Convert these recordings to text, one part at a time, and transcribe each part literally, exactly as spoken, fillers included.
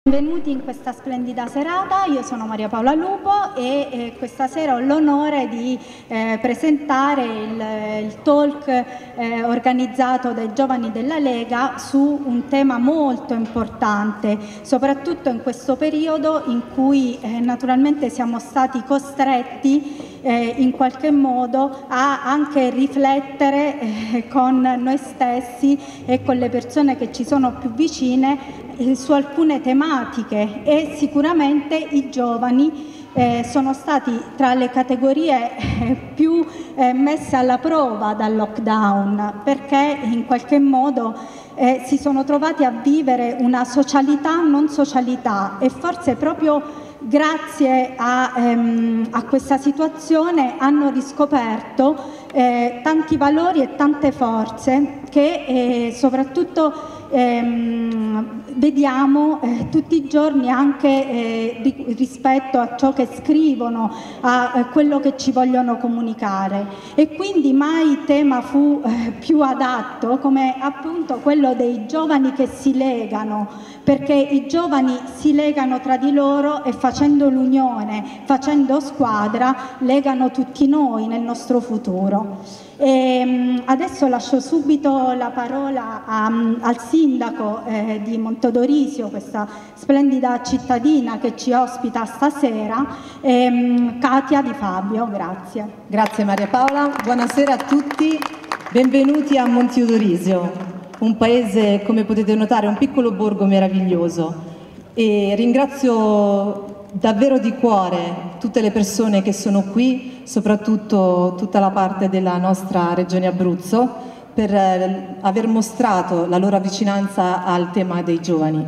Benvenuti in questa splendida serata. Io sono Maria Paola Lupo e eh, questa sera ho l'onore di eh, presentare il, il talk eh, organizzato dai giovani della Lega su un tema molto importante, soprattutto in questo periodo in cui eh, naturalmente siamo stati costretti eh, in qualche modo a anche riflettere eh, con noi stessi e con le persone che ci sono più vicine su alcune tematiche, e sicuramente i giovani eh, sono stati tra le categorie eh, più eh, messe alla prova dal lockdown, perché in qualche modo eh, si sono trovati a vivere una socialità non socialità, e forse proprio grazie a, ehm, a questa situazione hanno riscoperto eh, tanti valori e tante forze che eh, soprattutto ehm, vediamo eh, tutti i giorni anche eh, ri rispetto a ciò che scrivono, a eh, quello che ci vogliono comunicare. E quindi mai tema fu eh, più adatto come appunto quello dei giovani che si legano, perché i giovani si legano tra di loro e facendo l'unione, facendo squadra, legano tutti noi nel nostro futuro. E adesso lascio subito la parola a, al sindaco eh, di Monteodorisio, questa splendida cittadina che ci ospita stasera, ehm, Katia Di Fabio. Grazie. Grazie Maria Paola, buonasera a tutti, benvenuti a Monteodorisio, un paese, come potete notare, un piccolo borgo meraviglioso, e ringrazio davvero di cuore tutte le persone che sono qui, soprattutto tutta la parte della nostra regione Abruzzo, per eh, aver mostrato la loro vicinanza al tema dei giovani.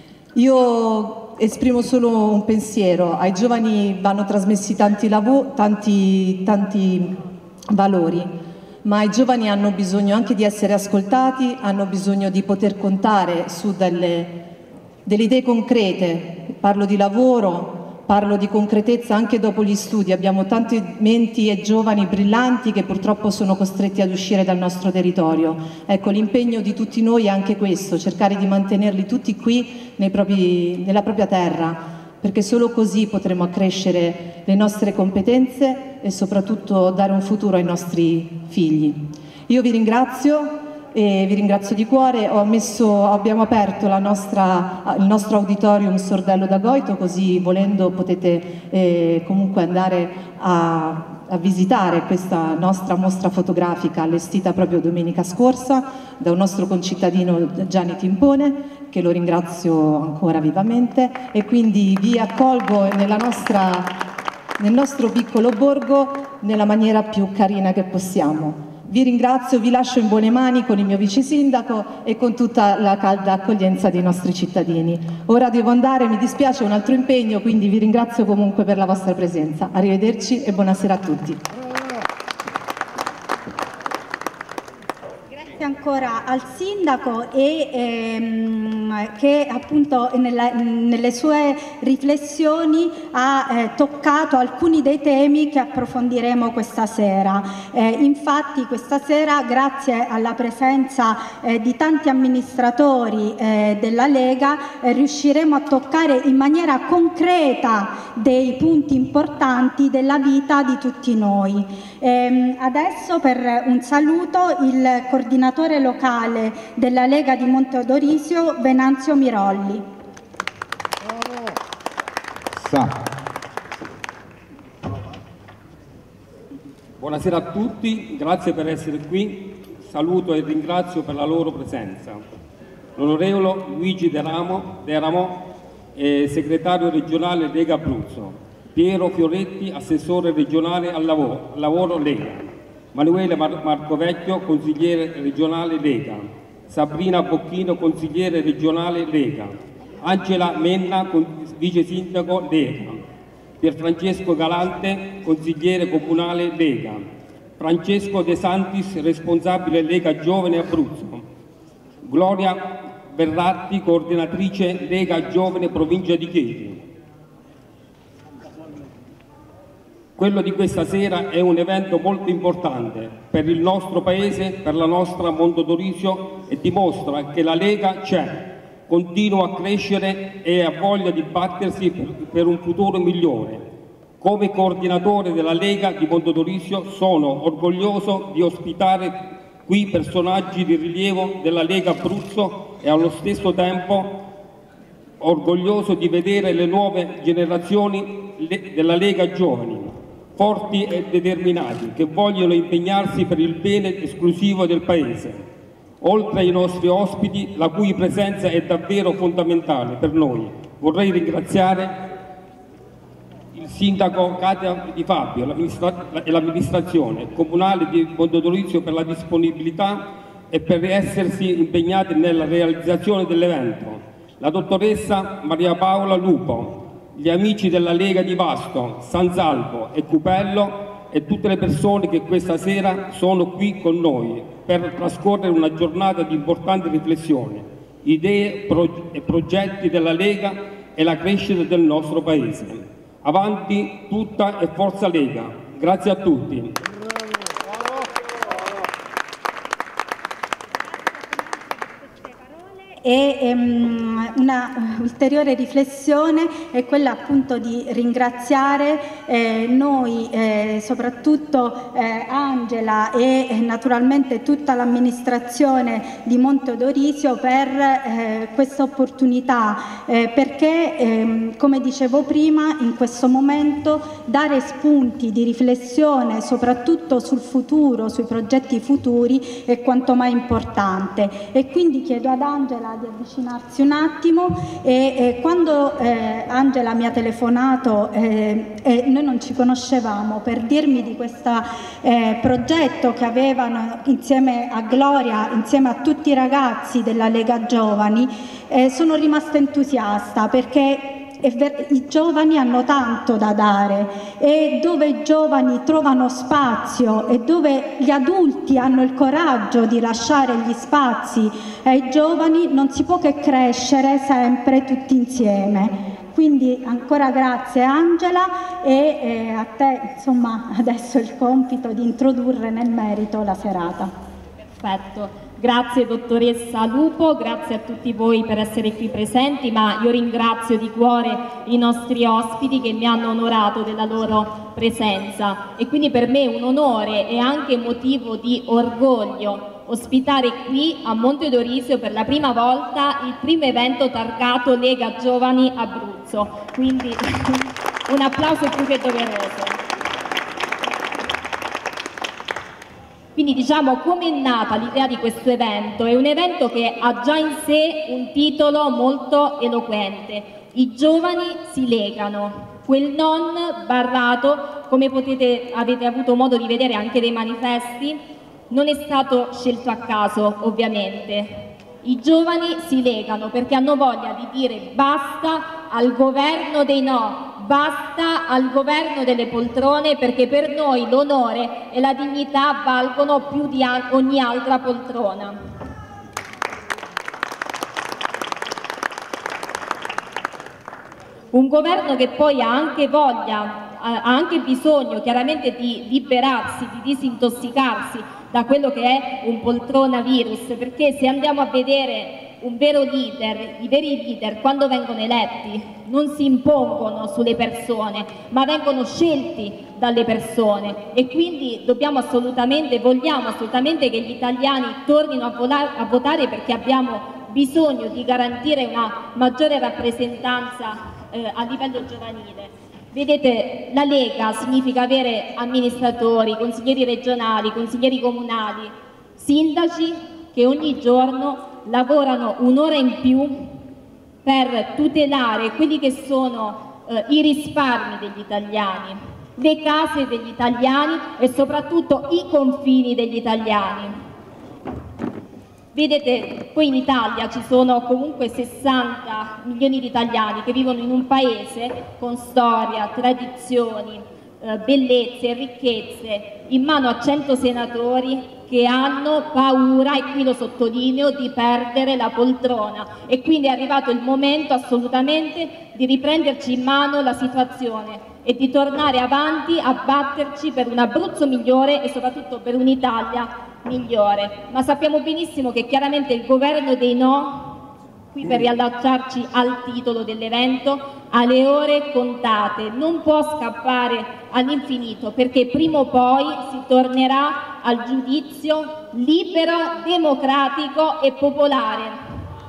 Io esprimo solo un pensiero: ai giovani vanno trasmessi tanti, tanti, tanti valori, ma i giovani hanno bisogno anche di essere ascoltati, hanno bisogno di poter contare su delle, delle idee concrete. Parlo di lavoro, parlo di concretezza anche dopo gli studi. Abbiamo tanti menti e giovani brillanti che purtroppo sono costretti ad uscire dal nostro territorio. Ecco, l'impegno di tutti noi è anche questo: cercare di mantenerli tutti qui nei propri, nella propria terra, perché solo così potremo accrescere le nostre competenze e soprattutto dare un futuro ai nostri figli. Io vi ringrazio e vi ringrazio di cuore. Ho messo, abbiamo aperto la nostra, il nostro auditorium Sordello d'Agoito, così volendo potete eh, comunque andare a, a visitare questa nostra mostra fotografica allestita proprio domenica scorsa da un nostro concittadino, Gianni Timpone, che lo ringrazio ancora vivamente, e quindi vi accolgo nella nostra, nel nostro piccolo borgo nella maniera più carina che possiamo. Vi ringrazio, vi lascio in buone mani con il mio vice sindaco e con tutta la calda accoglienza dei nostri cittadini. Ora devo andare, mi dispiace, un altro impegno, quindi vi ringrazio comunque per la vostra presenza. Arrivederci e buonasera a tutti. Grazie ancora al sindaco e ehm, che appunto nella, nelle sue riflessioni ha eh, toccato alcuni dei temi che approfondiremo questa sera. Eh, infatti questa sera, grazie alla presenza eh, di tanti amministratori eh, della Lega, eh, riusciremo a toccare in maniera concreta dei punti importanti della vita di tutti noi. Eh, adesso, per un saluto, il coordinatore locale della Lega di Monteodorisio, Venanzio Mirolli. Sa. Buonasera a tutti, grazie per essere qui. Saluto e ringrazio per la loro presenza l'onorevole Luigi De Ramo, De Ramo eh, segretario regionale Lega Abruzzo, Piero Fioretti, assessore regionale al lavoro, al lavoro Lega, Manuele Mar Marcovecchio, consigliere regionale Lega, Sabrina Bocchino, consigliere regionale Lega, Angela Menna, vice sindaco Lega, Pierfrancesco Galante, consigliere comunale Lega, Francesco De Santis, responsabile Lega Giovane Abruzzo, Gloria Berratti, coordinatrice Lega Giovane Provincia di Chieti. Quello di questa sera è un evento molto importante per il nostro paese, per la nostra Monteodorisio, e dimostra che la Lega c'è, continua a crescere e ha voglia di battersi per un futuro migliore. Come coordinatore della Lega di Mondadori sono orgoglioso di ospitare qui personaggi di rilievo della Lega Abruzzo e allo stesso tempo orgoglioso di vedere le nuove generazioni della Lega Giovani, forti e determinati, che vogliono impegnarsi per il bene esclusivo del Paese. Oltre ai nostri ospiti, la cui presenza è davvero fondamentale per noi, vorrei ringraziare il sindaco Katia Di Fabio e l'amministrazione comunale di Mondadori per la disponibilità e per essersi impegnati nella realizzazione dell'evento, la dottoressa Maria Paola Lupo, gli amici della Lega di Vasto, San Salvo e Cupello e tutte le persone che questa sera sono qui con noi per trascorrere una giornata di importanti riflessioni, idee pro e progetti della Lega e la crescita del nostro Paese. Avanti tutta e forza Lega. Grazie a tutti. E um, una ulteriore riflessione è quella appunto di ringraziare eh, noi, eh, soprattutto eh, Angela e eh, naturalmente tutta l'amministrazione di Monteodorisio per eh, questa opportunità, eh, perché ehm, come dicevo prima, in questo momento dare spunti di riflessione soprattutto sul futuro, sui progetti futuri è quanto mai importante. E quindi chiedo ad Angela di avvicinarsi un attimo e, e quando eh, Angela mi ha telefonato eh, e noi non ci conoscevamo, per dirmi di questo eh, progetto che avevano insieme a Gloria, insieme a tutti i ragazzi della Lega Giovani, eh, sono rimasta entusiasta, perché i giovani hanno tanto da dare e dove i giovani trovano spazio e dove gli adulti hanno il coraggio di lasciare gli spazi ai giovani, non si può che crescere sempre tutti insieme. Quindi ancora grazie Angela e eh, a te insomma adesso il compito di introdurre nel merito la serata. Perfetto. Grazie dottoressa Lupo, grazie a tutti voi per essere qui presenti, ma io ringrazio di cuore i nostri ospiti che mi hanno onorato della loro presenza e quindi per me è un onore e anche motivo di orgoglio ospitare qui a Monteodorisio per la prima volta il primo evento targato Lega Giovani Abruzzo, quindi un applauso più che doveroso. Quindi diciamo come è nata l'idea di questo evento? È un evento che ha già in sé un titolo molto eloquente: i giovani si legano. Quel non barrato, come potete, avete avuto modo di vedere anche dai manifesti, non è stato scelto a caso ovviamente. I giovani si legano perché hanno voglia di dire basta al governo dei no, basta al governo delle poltrone, perché per noi l'onore e la dignità valgono più di ogni altra poltrona. Un governo che poi ha anche voglia, ha anche bisogno chiaramente di liberarsi, di disintossicarsi da quello che è un poltronavirus, perché se andiamo a vedere un vero leader, i veri leader quando vengono eletti non si impongono sulle persone, ma vengono scelti dalle persone e quindi dobbiamo assolutamente, vogliamo assolutamente che gli italiani tornino a, a votare, perché abbiamo bisogno di garantire una maggiore rappresentanza eh, a livello giovanile. Vedete, la Lega significa avere amministratori, consiglieri regionali, consiglieri comunali, sindaci che ogni giorno lavorano un'ora in più per tutelare quelli che sono eh, i risparmi degli italiani, le case degli italiani e soprattutto i confini degli italiani. Vedete, poi in Italia ci sono comunque sessanta milioni di italiani che vivono in un paese con storia, tradizioni, eh, bellezze e ricchezze, in mano a cento senatori che hanno paura, e qui lo sottolineo, di perdere la poltrona, e quindi è arrivato il momento assolutamente di riprenderci in mano la situazione e di tornare avanti a batterci per un Abruzzo migliore e soprattutto per un'Italia migliore. Ma sappiamo benissimo che chiaramente il governo dei no qui per riallacciarci al titolo dell'evento, ha le ore contate, non può scappare all'infinito, perché prima o poi si tornerà al giudizio libero, democratico e popolare.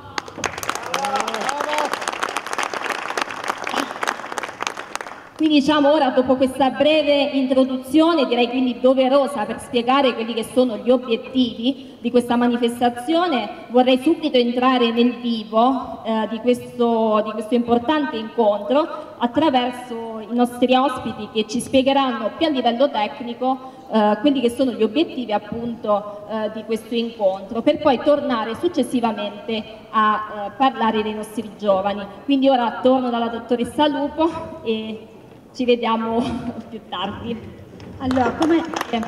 Quindi diciamo ora, dopo questa breve introduzione, direi quindi doverosa per spiegare quelli che sono gli obiettivi di questa manifestazione, vorrei subito entrare nel vivo eh, di, questo, di questo importante incontro attraverso i nostri ospiti che ci spiegheranno più a livello tecnico eh, quelli che sono gli obiettivi appunto eh, di questo incontro, per poi tornare successivamente a eh, parlare dei nostri giovani. Quindi ora torno dalla dottoressa Lupo e ci vediamo più tardi. Allora, come,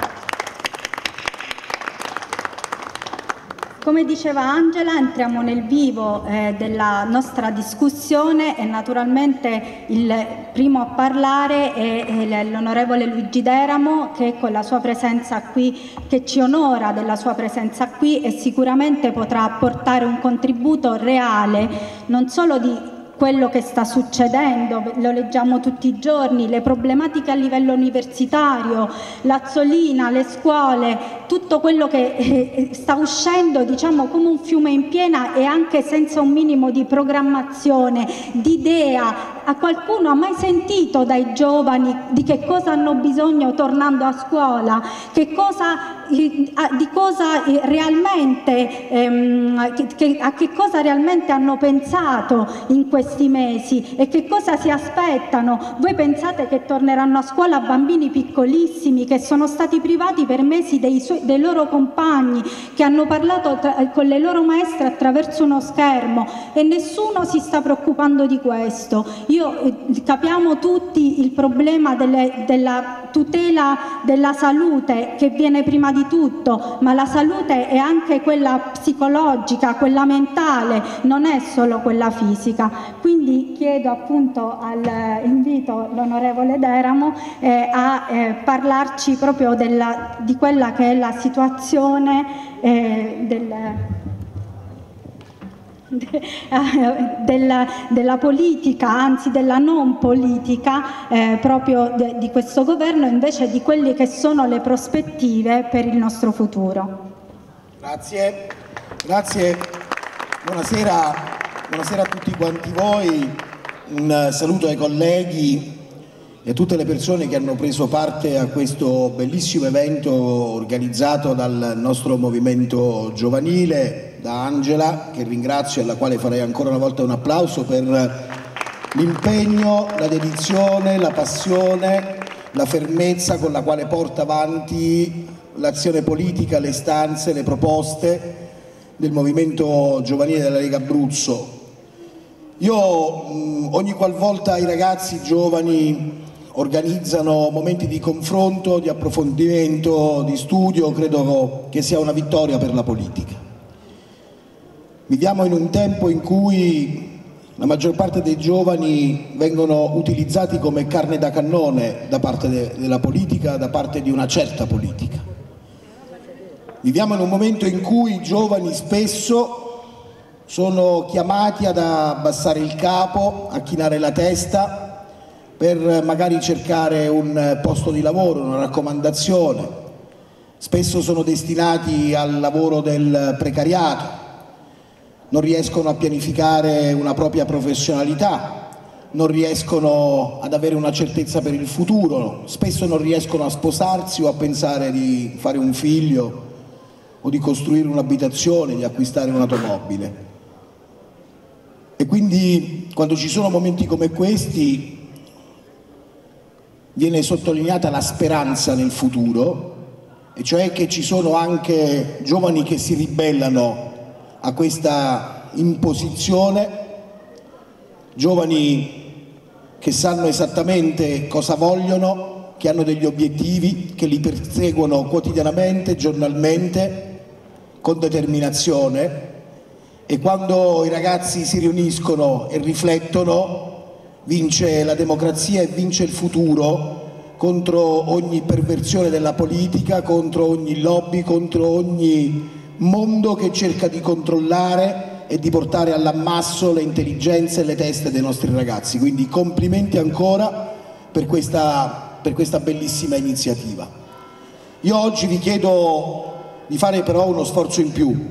come diceva Angela, entriamo nel vivo eh, della nostra discussione e naturalmente il primo a parlare è, è l'onorevole Luigi Deramo, che con la sua presenza qui, che ci onora della sua presenza qui e sicuramente potrà apportare un contributo reale non solo di quello che sta succedendo, lo leggiamo tutti i giorni, le problematiche a livello universitario, l'Azzolina, le scuole, tutto quello che eh, sta uscendo, diciamo, come un fiume in piena e anche senza un minimo di programmazione, di idea. A qualcuno ha mai sentito dai giovani di che cosa hanno bisogno tornando a scuola? Che cosa di cosa realmente ehm, che, a che cosa realmente hanno pensato in questi mesi e che cosa si aspettano? Voi pensate che torneranno a scuola bambini piccolissimi che sono stati privati per mesi dei, suoi, dei loro compagni, che hanno parlato tra, con le loro maestre attraverso uno schermo, e nessuno si sta preoccupando di questo. Io eh, capiamo tutti il problema delle, della tutela della salute, che viene prima di tutto, ma la salute è anche quella psicologica, quella mentale, non è solo quella fisica. Quindi chiedo appunto al invito l'onorevole Deramo eh, a eh, parlarci proprio della, di quella che è la situazione eh, del Della, della politica, anzi della non politica eh, proprio de, di questo governo, invece di quelle che sono le prospettive per il nostro futuro. Grazie, grazie, buonasera, buonasera a tutti quanti voi, un saluto ai colleghi e a tutte le persone che hanno preso parte a questo bellissimo evento organizzato dal nostro movimento giovanile, da Angela, che ringrazio e alla quale farei ancora una volta un applauso per l'impegno, la dedizione, la passione, la fermezza con la quale porta avanti l'azione politica, le istanze, le proposte del movimento giovanile della Lega Abruzzo. Io mh, ogni qualvolta i ragazzi giovani organizzano momenti di confronto, di approfondimento, di studio, credo che sia una vittoria per la politica. Viviamo in un tempo in cui la maggior parte dei giovani vengono utilizzati come carne da cannone da parte de- della politica, da parte di una certa politica. Viviamo in un momento in cui i giovani spesso sono chiamati ad abbassare il capo, a chinare la testa per magari cercare un posto di lavoro, una raccomandazione. Spesso sono destinati al lavoro del precariato, non riescono a pianificare una propria professionalità, non riescono ad avere una certezza per il futuro, spesso non riescono a sposarsi o a pensare di fare un figlio o di costruire un'abitazione, di acquistare un'automobile. E quindi quando ci sono momenti come questi viene sottolineata la speranza nel futuro, e cioè che ci sono anche giovani che si ribellano a questa imposizione, giovani che sanno esattamente cosa vogliono, che hanno degli obiettivi, che li perseguono quotidianamente, giornalmente, con determinazione, e quando i ragazzi si riuniscono e riflettono vince la democrazia e vince il futuro contro ogni perversione della politica, contro ogni lobby, contro ogni mondo che cerca di controllare e di portare all'ammasso le intelligenze e le teste dei nostri ragazzi. Quindi complimenti ancora per questa, per questa bellissima iniziativa. Io oggi vi chiedo di fare però uno sforzo in più,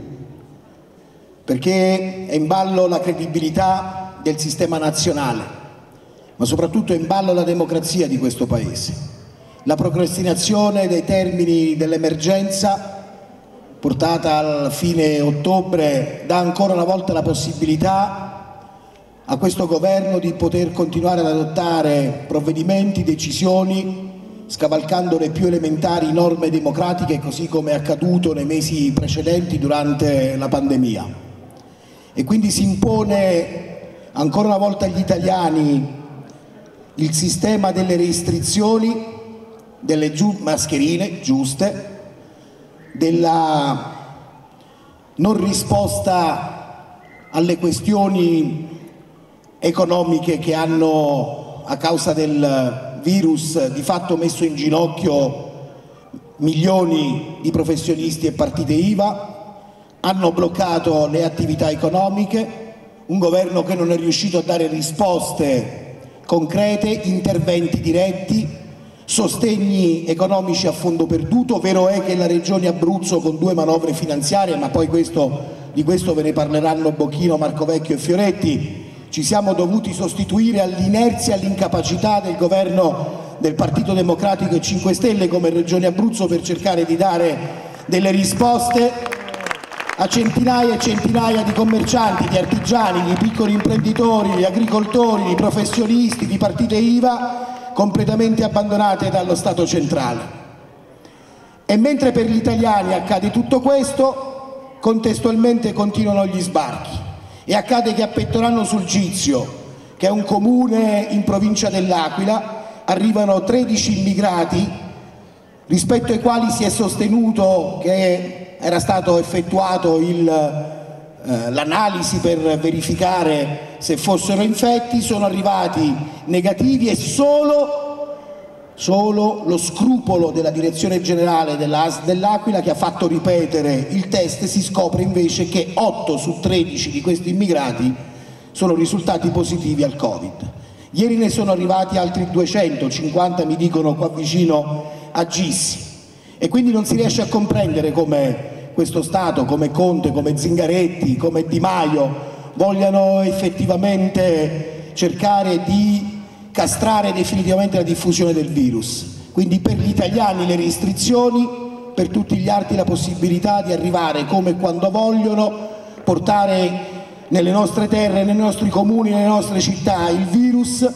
perché è in ballo la credibilità del sistema nazionale, ma soprattutto è in ballo la democrazia di questo Paese. La procrastinazione dei termini dell'emergenza portata al fine ottobre dà ancora una volta la possibilità a questo governo di poter continuare ad adottare provvedimenti, decisioni, scavalcando le più elementari norme democratiche, così come è accaduto nei mesi precedenti durante la pandemia. E quindi si impone ancora una volta agli italiani il sistema delle restrizioni, delle giu- mascherine giuste, della non risposta alle questioni economiche che hanno, a causa del virus, di fatto messo in ginocchio milioni di professionisti e partite I V A, hanno bloccato le attività economiche, un governo che non è riuscito a dare risposte concrete, interventi diretti, sostegni economici a fondo perduto. Vero è che la Regione Abruzzo, con due manovre finanziarie, ma poi questo, di questo ve ne parleranno Bocchino, Marcovecchio e Fioretti, ci siamo dovuti sostituire all'inerzia e all'incapacità del governo del Partito Democratico e cinque Stelle come Regione Abruzzo per cercare di dare delle risposte a centinaia e centinaia di commercianti, di artigiani, di piccoli imprenditori, di agricoltori, di professionisti, di partite I V A completamente abbandonate dallo Stato centrale. E mentre per gli italiani accade tutto questo, contestualmente continuano gli sbarchi e accade che a Pettorano sul Gizio, che è un comune in provincia dell'Aquila, arrivano tredici immigrati rispetto ai quali si è sostenuto che era stato effettuato il eh, l'analisi per verificare se fossero infetti. Sono arrivati negativi e solo, solo lo scrupolo della direzione generale dell'A S dell'Aquila, che ha fatto ripetere il test, si scopre invece che otto su tredici di questi immigrati sono risultati positivi al Covid. Ieri ne sono arrivati altri duecentocinquanta, mi dicono qua vicino a Gissi, e quindi non si riesce a comprendere come questo Stato, come Conte, come Zingaretti, come Di Maio vogliano effettivamente cercare di castrare definitivamente la diffusione del virus. Quindi per gli italiani le restrizioni, per tutti gli altri la possibilità di arrivare come e quando vogliono, portare nelle nostre terre, nei nostri comuni, nelle nostre città il virus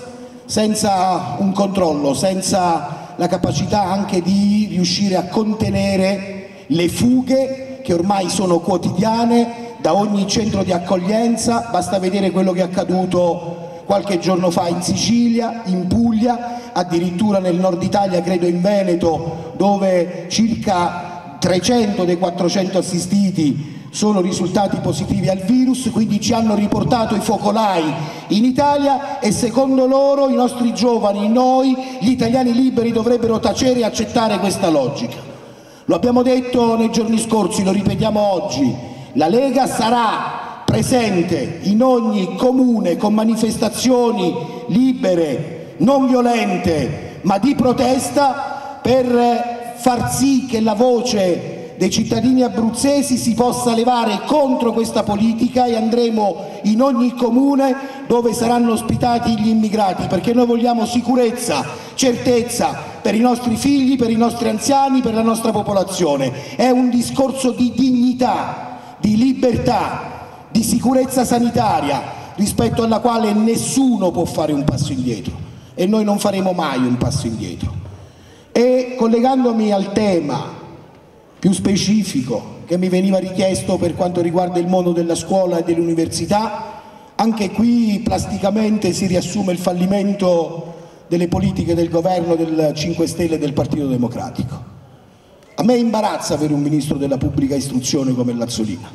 senza un controllo, senza la capacità anche di riuscire a contenere le fughe che ormai sono quotidiane da ogni centro di accoglienza. Basta vedere quello che è accaduto qualche giorno fa in Sicilia, in Puglia, addirittura nel nord Italia, credo in Veneto, dove circa trecento dei quattrocento assistiti sono risultati positivi al virus. Quindi ci hanno riportato i focolai in Italia e secondo loro i nostri giovani, noi, gli italiani liberi dovrebbero tacere e accettare questa logica. Lo abbiamo detto nei giorni scorsi, lo ripetiamo oggi, la Lega sarà presente in ogni comune con manifestazioni libere, non violente, ma di protesta, per far sì che la voce dei cittadini abruzzesi si possa levare contro questa politica, e andremo in ogni comune dove saranno ospitati gli immigrati, perché noi vogliamo sicurezza, certezza per i nostri figli, per i nostri anziani, per la nostra popolazione. È un discorso di dignità, di libertà, di sicurezza sanitaria, rispetto alla quale nessuno può fare un passo indietro, e noi non faremo mai un passo indietro. E collegandomi al tema più specifico che mi veniva richiesto per quanto riguarda il mondo della scuola e dell'università, anche qui plasticamente si riassume il fallimento delle politiche del governo del cinque Stelle e del Partito Democratico. A me imbarazza avere un ministro della pubblica istruzione come Lazzolina.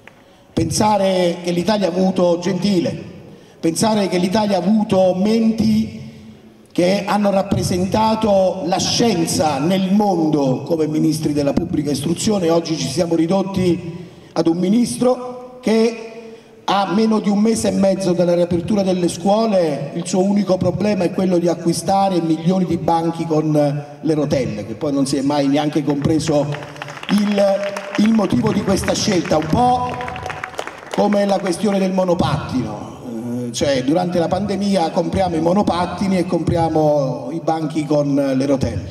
Pensare che l'Italia ha avuto Gentile, pensare che l'Italia ha avuto menti che hanno rappresentato la scienza nel mondo come ministri della pubblica istruzione. Oggi ci siamo ridotti ad un ministro che A meno di un mese e mezzo dalla riapertura delle scuole, il suo unico problema è quello di acquistare milioni di banchi con le rotelle, che poi non si è mai neanche compreso il, il motivo di questa scelta, un po' come la questione del monopattino, eh, cioè durante la pandemia compriamo i monopattini e compriamo i banchi con le rotelle,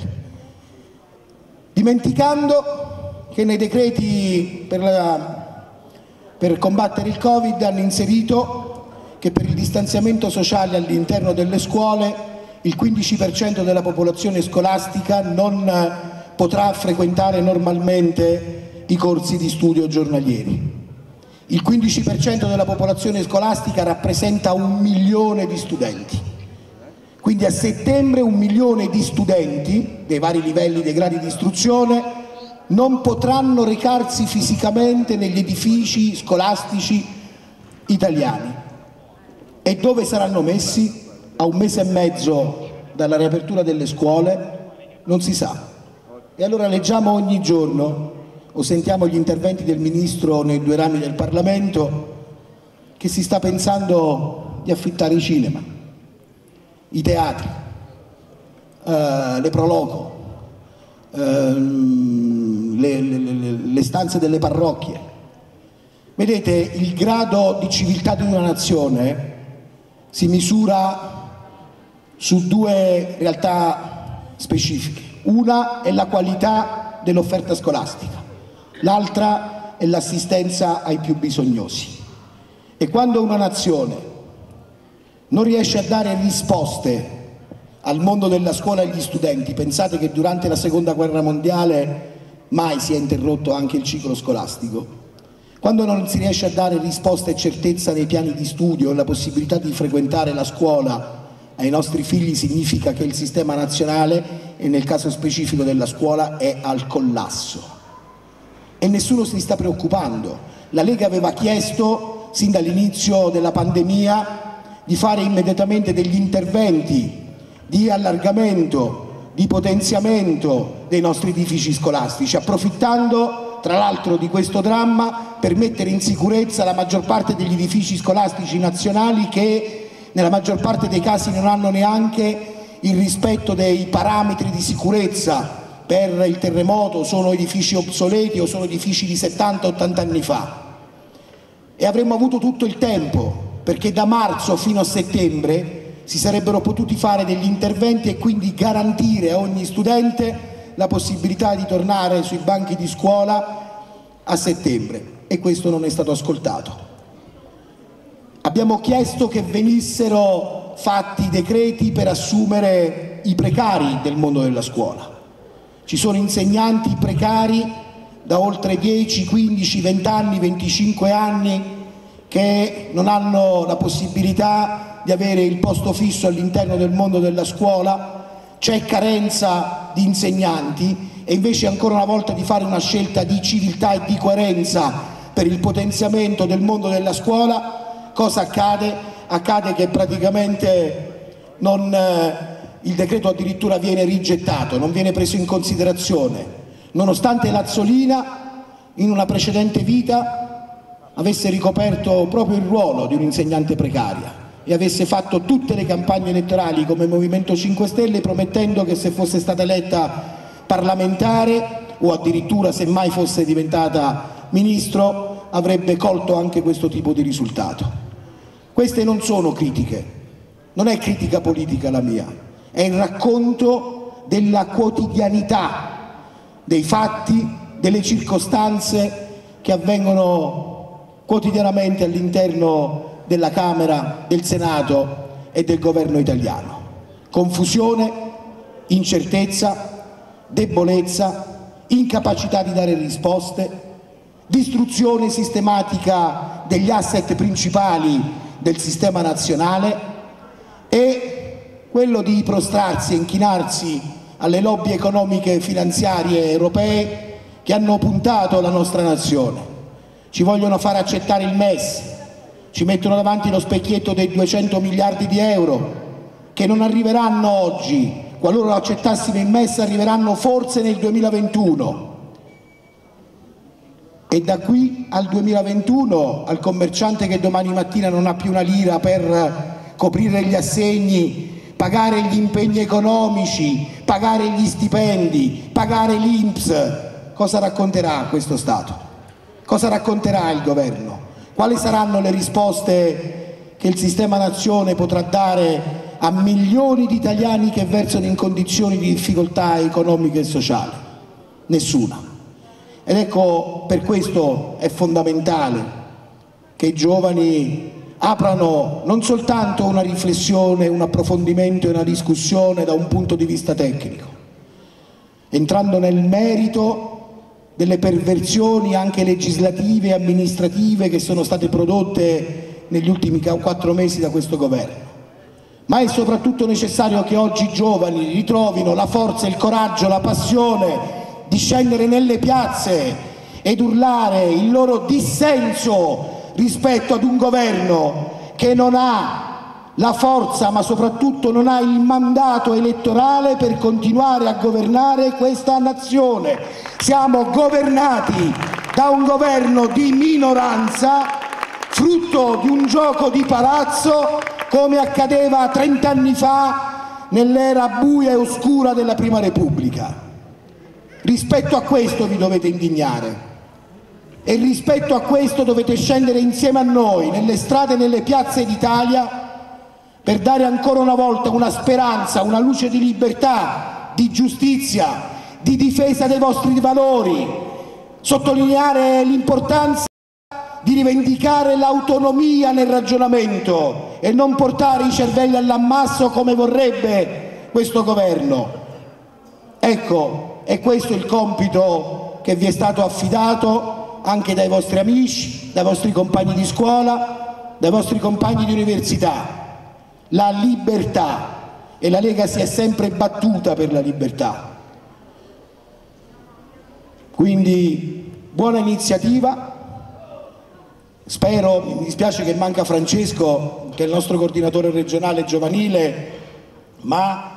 dimenticando che nei decreti per la Per combattere il Covid hanno inserito che per il distanziamento sociale all'interno delle scuole il quindici per cento della popolazione scolastica non potrà frequentare normalmente i corsi di studio giornalieri. Il quindici per cento della popolazione scolastica rappresenta un milione di studenti. Quindi a settembre un milione di studenti dei vari livelli dei gradi di istruzione non potranno recarsi fisicamente negli edifici scolastici italiani. E dove saranno messi? A un mese e mezzo dalla riapertura delle scuole? Non si sa. E allora leggiamo ogni giorno o sentiamo gli interventi del Ministro nei due rami del Parlamento che si sta pensando di affittare i cinema, i teatri, eh, le proloco, Le, le, le stanze delle parrocchie. Vedete, il grado di civiltà di una nazione si misura su due realtà specifiche. Una è la qualità dell'offerta scolastica, l'altra è l'assistenza ai più bisognosi. E quando una nazione non riesce a dare risposte al mondo della scuola e agli studenti, pensate che durante la seconda guerra mondiale mai si è interrotto anche il ciclo scolastico. Quando non si riesce a dare risposta e certezza nei piani di studio e la possibilità di frequentare la scuola ai nostri figli, significa che il sistema nazionale, e nel caso specifico della scuola, è al collasso. E nessuno si sta preoccupando. La Lega aveva chiesto, sin dall'inizio della pandemia, di fare immediatamente degli interventi di allargamento, di potenziamento dei nostri edifici scolastici, approfittando tra l'altro di questo dramma per mettere in sicurezza la maggior parte degli edifici scolastici nazionali che nella maggior parte dei casi non hanno neanche il rispetto dei parametri di sicurezza per il terremoto, sono edifici obsoleti o sono edifici di settanta ottanta anni fa. E avremmo avuto tutto il tempo, perché da marzo fino a settembre si sarebbero potuti fare degli interventi e quindi garantire a ogni studente la possibilità di tornare sui banchi di scuola a settembre, e questo non è stato ascoltato. Abbiamo chiesto che venissero fatti decreti per assumere i precari del mondo della scuola. Ci sono insegnanti precari da oltre dieci, quindici, venti anni, venticinque anni che non hanno la possibilità di avere il posto fisso all'interno del mondo della scuola, c'è carenza di insegnanti e invece ancora una volta di fare una scelta di civiltà e di coerenza per il potenziamento del mondo della scuola, cosa accade? Accade che praticamente non, eh, il decreto addirittura viene rigettato, non viene preso in considerazione, nonostante l'Azzolina in una precedente vita avesse ricoperto proprio il ruolo di un'insegnante precaria e avesse fatto tutte le campagne elettorali come Movimento cinque Stelle promettendo che se fosse stata eletta parlamentare o addirittura se mai fosse diventata ministro avrebbe colto anche questo tipo di risultato. Queste non sono critiche, non è critica politica la mia, è il racconto della quotidianità, dei fatti, delle circostanze che avvengono quotidianamente all'interno della Camera, del Senato e del governo italiano. Confusione, incertezza, debolezza, incapacità di dare risposte, distruzione sistematica degli asset principali del sistema nazionale e quello di prostrarsi e inchinarsi alle lobby economiche e finanziarie europee che hanno puntato la nostra nazione. Ci vogliono far accettare il M E S, ci mettono davanti lo specchietto dei duecento miliardi di euro che non arriveranno oggi, qualora accettassimo il M E S arriveranno forse nel duemilaventuno. E da qui al duemilaventuno, al commerciante che domani mattina non ha più una lira per coprire gli assegni, pagare gli impegni economici, pagare gli stipendi, pagare l'I N P S, cosa racconterà questo Stato? Cosa racconterà il governo? Quali saranno le risposte che il sistema nazione potrà dare a milioni di italiani che versano in condizioni di difficoltà economiche e sociali? Nessuna. Ed ecco, per questo è fondamentale che i giovani aprano non soltanto una riflessione, un approfondimento e una discussione da un punto di vista tecnico, entrando nel merito delle perversioni anche legislative e amministrative che sono state prodotte negli ultimi quattro mesi da questo governo. Ma è soprattutto necessario che oggi i giovani ritrovino la forza, il coraggio, la passione di scendere nelle piazze ed urlare il loro dissenso rispetto ad un governo che non ha la forza, ma soprattutto non ha il mandato elettorale per continuare a governare questa nazione. Siamo governati da un governo di minoranza, frutto di un gioco di palazzo, come accadeva trent'anni fa nell'era buia e oscura della Prima Repubblica. Rispetto a questo vi dovete indignare e rispetto a questo dovete scendere insieme a noi nelle strade e nelle piazze d'Italia per dare ancora una volta una speranza, una luce di libertà, di giustizia, di difesa dei vostri valori, sottolineare l'importanza di rivendicare l'autonomia nel ragionamento e non portare i cervelli all'ammasso come vorrebbe questo governo. Ecco, è questo il compito che vi è stato affidato anche dai vostri amici, dai vostri compagni di scuola, dai vostri compagni di università. La libertà, e la Lega si è sempre battuta per la libertà. Quindi buona iniziativa. Spero, mi dispiace che manca Francesco, che è il nostro coordinatore regionale giovanile, ma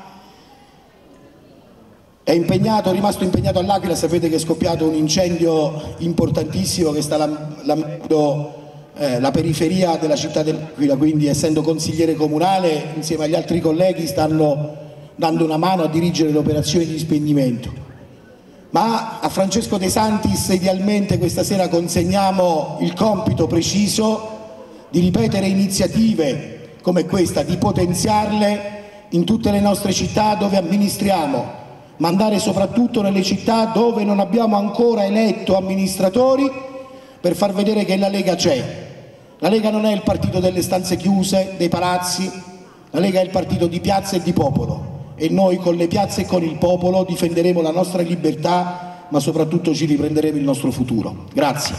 è impegnato, è rimasto impegnato all'Aquila. Sapete che è scoppiato un incendio importantissimo che sta lammando eh, la periferia della città dell'Aquila, quindi essendo consigliere comunale insieme agli altri colleghi stanno dando una mano a dirigere le operazioni di spegnimento. Ma a Francesco De Santis idealmente questa sera consegniamo il compito preciso di ripetere iniziative come questa, di potenziarle in tutte le nostre città dove amministriamo, ma andare soprattutto nelle città dove non abbiamo ancora eletto amministratori per far vedere che la Lega c'è. La Lega non è il partito delle stanze chiuse, dei palazzi, la Lega è il partito di piazza e di popolo. E noi con le piazze e con il popolo difenderemo la nostra libertà, ma soprattutto ci riprenderemo il nostro futuro. Grazie.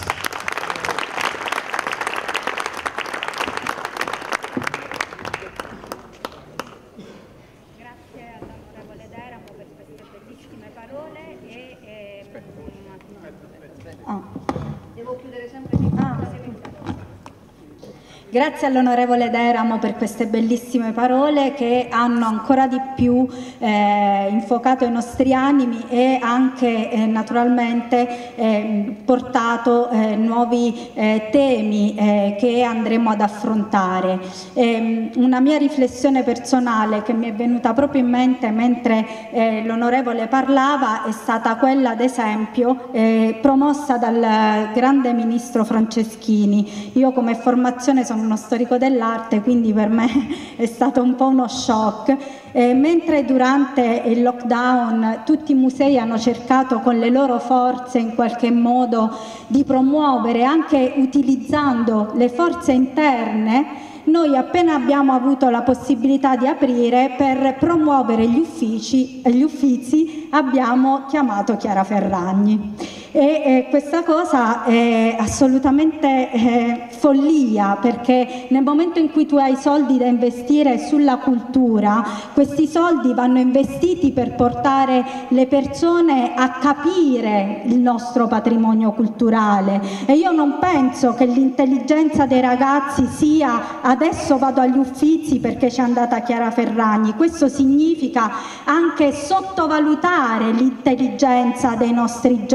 Grazie all'onorevole Deramo per queste bellissime parole e, e... Ah. Devo chiudere sempre il microfono. Grazie all'onorevole Deramo per queste bellissime parole che hanno ancora di più eh, infuocato i nostri animi e anche eh, naturalmente eh, portato eh, nuovi eh, temi eh, che andremo ad affrontare. Eh, una mia riflessione personale che mi è venuta proprio in mente mentre eh, l'onorevole parlava è stata quella, ad esempio, eh, promossa dal grande ministro Franceschini. Io come formazione sono uno storico dell'arte, quindi per me è stato un po' uno shock. Eh, mentre durante il lockdown tutti i musei hanno cercato con le loro forze in qualche modo di promuovere, anche utilizzando le forze interne, noi appena abbiamo avuto la possibilità di aprire per promuovere gli uffici, gli uffizi abbiamo chiamato Chiara Ferragni. E eh, questa cosa è assolutamente eh, follia, perché nel momento in cui tu hai soldi da investire sulla cultura, questi soldi vanno investiti per portare le persone a capire il nostro patrimonio culturale. E io non penso che l'intelligenza dei ragazzi sia adesso vado agli Uffizi perché c'è andata Chiara Ferragni. Questo significa anche sottovalutare l'intelligenza dei nostri giovani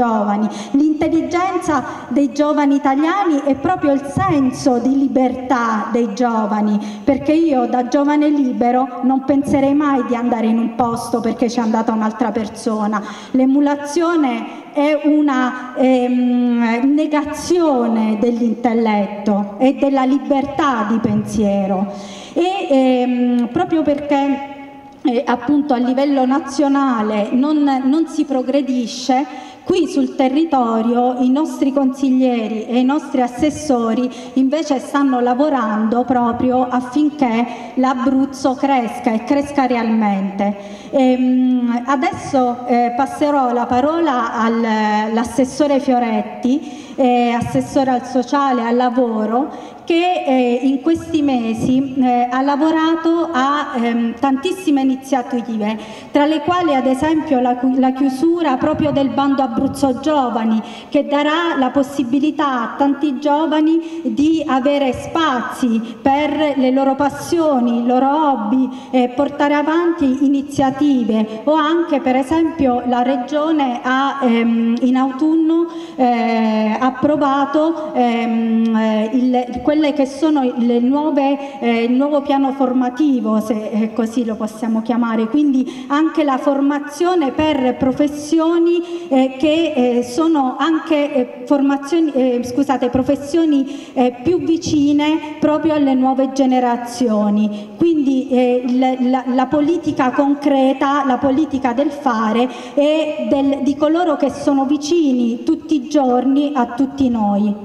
giovani. L'intelligenza dei giovani italiani è proprio il senso di libertà dei giovani, perché io da giovane libero non penserei mai di andare in un posto perché c'è andata un'altra persona. L'emulazione è una ehm, negazione dell'intelletto e della libertà di pensiero, e ehm, proprio perché eh, appunto a livello nazionale non, non si progredisce, qui sul territorio i nostri consiglieri e i nostri assessori invece stanno lavorando proprio affinché l'Abruzzo cresca e cresca realmente. Ehm, adesso eh, passerò la parola all'assessore Fioretti, eh, assessore al sociale e al lavoro, che eh, in questi mesi eh, ha lavorato a ehm, tantissime iniziative, tra le quali ad esempio la, la chiusura proprio del bando Abruzzo Giovani, che darà la possibilità a tanti giovani di avere spazi per le loro passioni, i loro hobby, eh, portare avanti iniziative, o anche per esempio la Regione ha ehm, in autunno eh, approvato ehm, eh, il, quelle che sono le nuove, eh, il nuovo piano formativo, se eh, così lo possiamo chiamare, quindi anche la formazione per professioni eh, che eh, sono anche eh, formazioni, eh, scusate, professioni eh, più vicine proprio alle nuove generazioni. Quindi eh, la, la politica concreta, la politica del fare e del, di coloro che sono vicini tutti i giorni a tutti noi.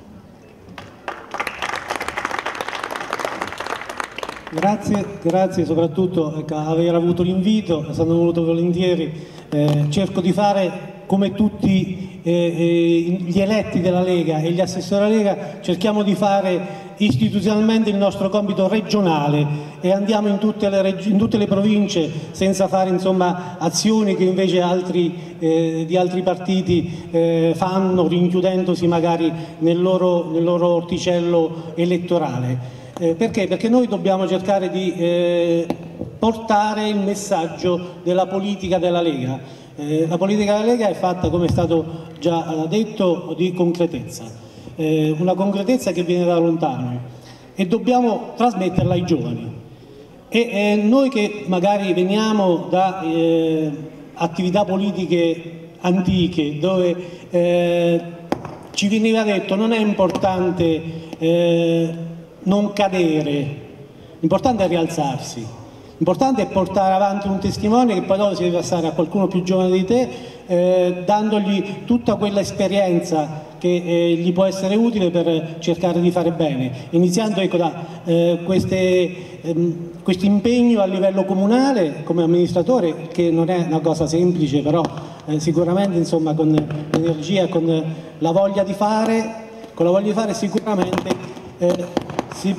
Grazie, grazie soprattutto ecco, aver avuto l'invito, sono venuto volentieri, eh, cerco di fare come tutti eh, eh, gli eletti della Lega e gli assessori della Lega, cerchiamo di fare istituzionalmente il nostro compito regionale e andiamo in tutte le, in tutte le province senza fare insomma, azioni che invece altri, eh, di altri partiti eh, fanno, rinchiudendosi magari nel loro, nel loro orticello elettorale. Eh, perché? Perché noi dobbiamo cercare di eh, portare il messaggio della politica della Lega. Eh, la politica della Lega è fatta, come è stato già detto, di concretezza, eh, una concretezza che viene da lontano e dobbiamo trasmetterla ai giovani. E eh, noi che magari veniamo da eh, attività politiche antiche, dove eh, ci veniva detto non è importante eh, non cadere, l'importante è rialzarsi, l'importante è portare avanti un testimone che poi dopo si deve passare a qualcuno più giovane di te, eh, dandogli tutta quella esperienza che eh, gli può essere utile per cercare di fare bene, iniziando ecco, da eh, queste, ehm, questo impegno a livello comunale come amministratore, che non è una cosa semplice, però eh, sicuramente insomma, con l'energia, con la voglia di fare, con la voglia di fare sicuramente eh, si...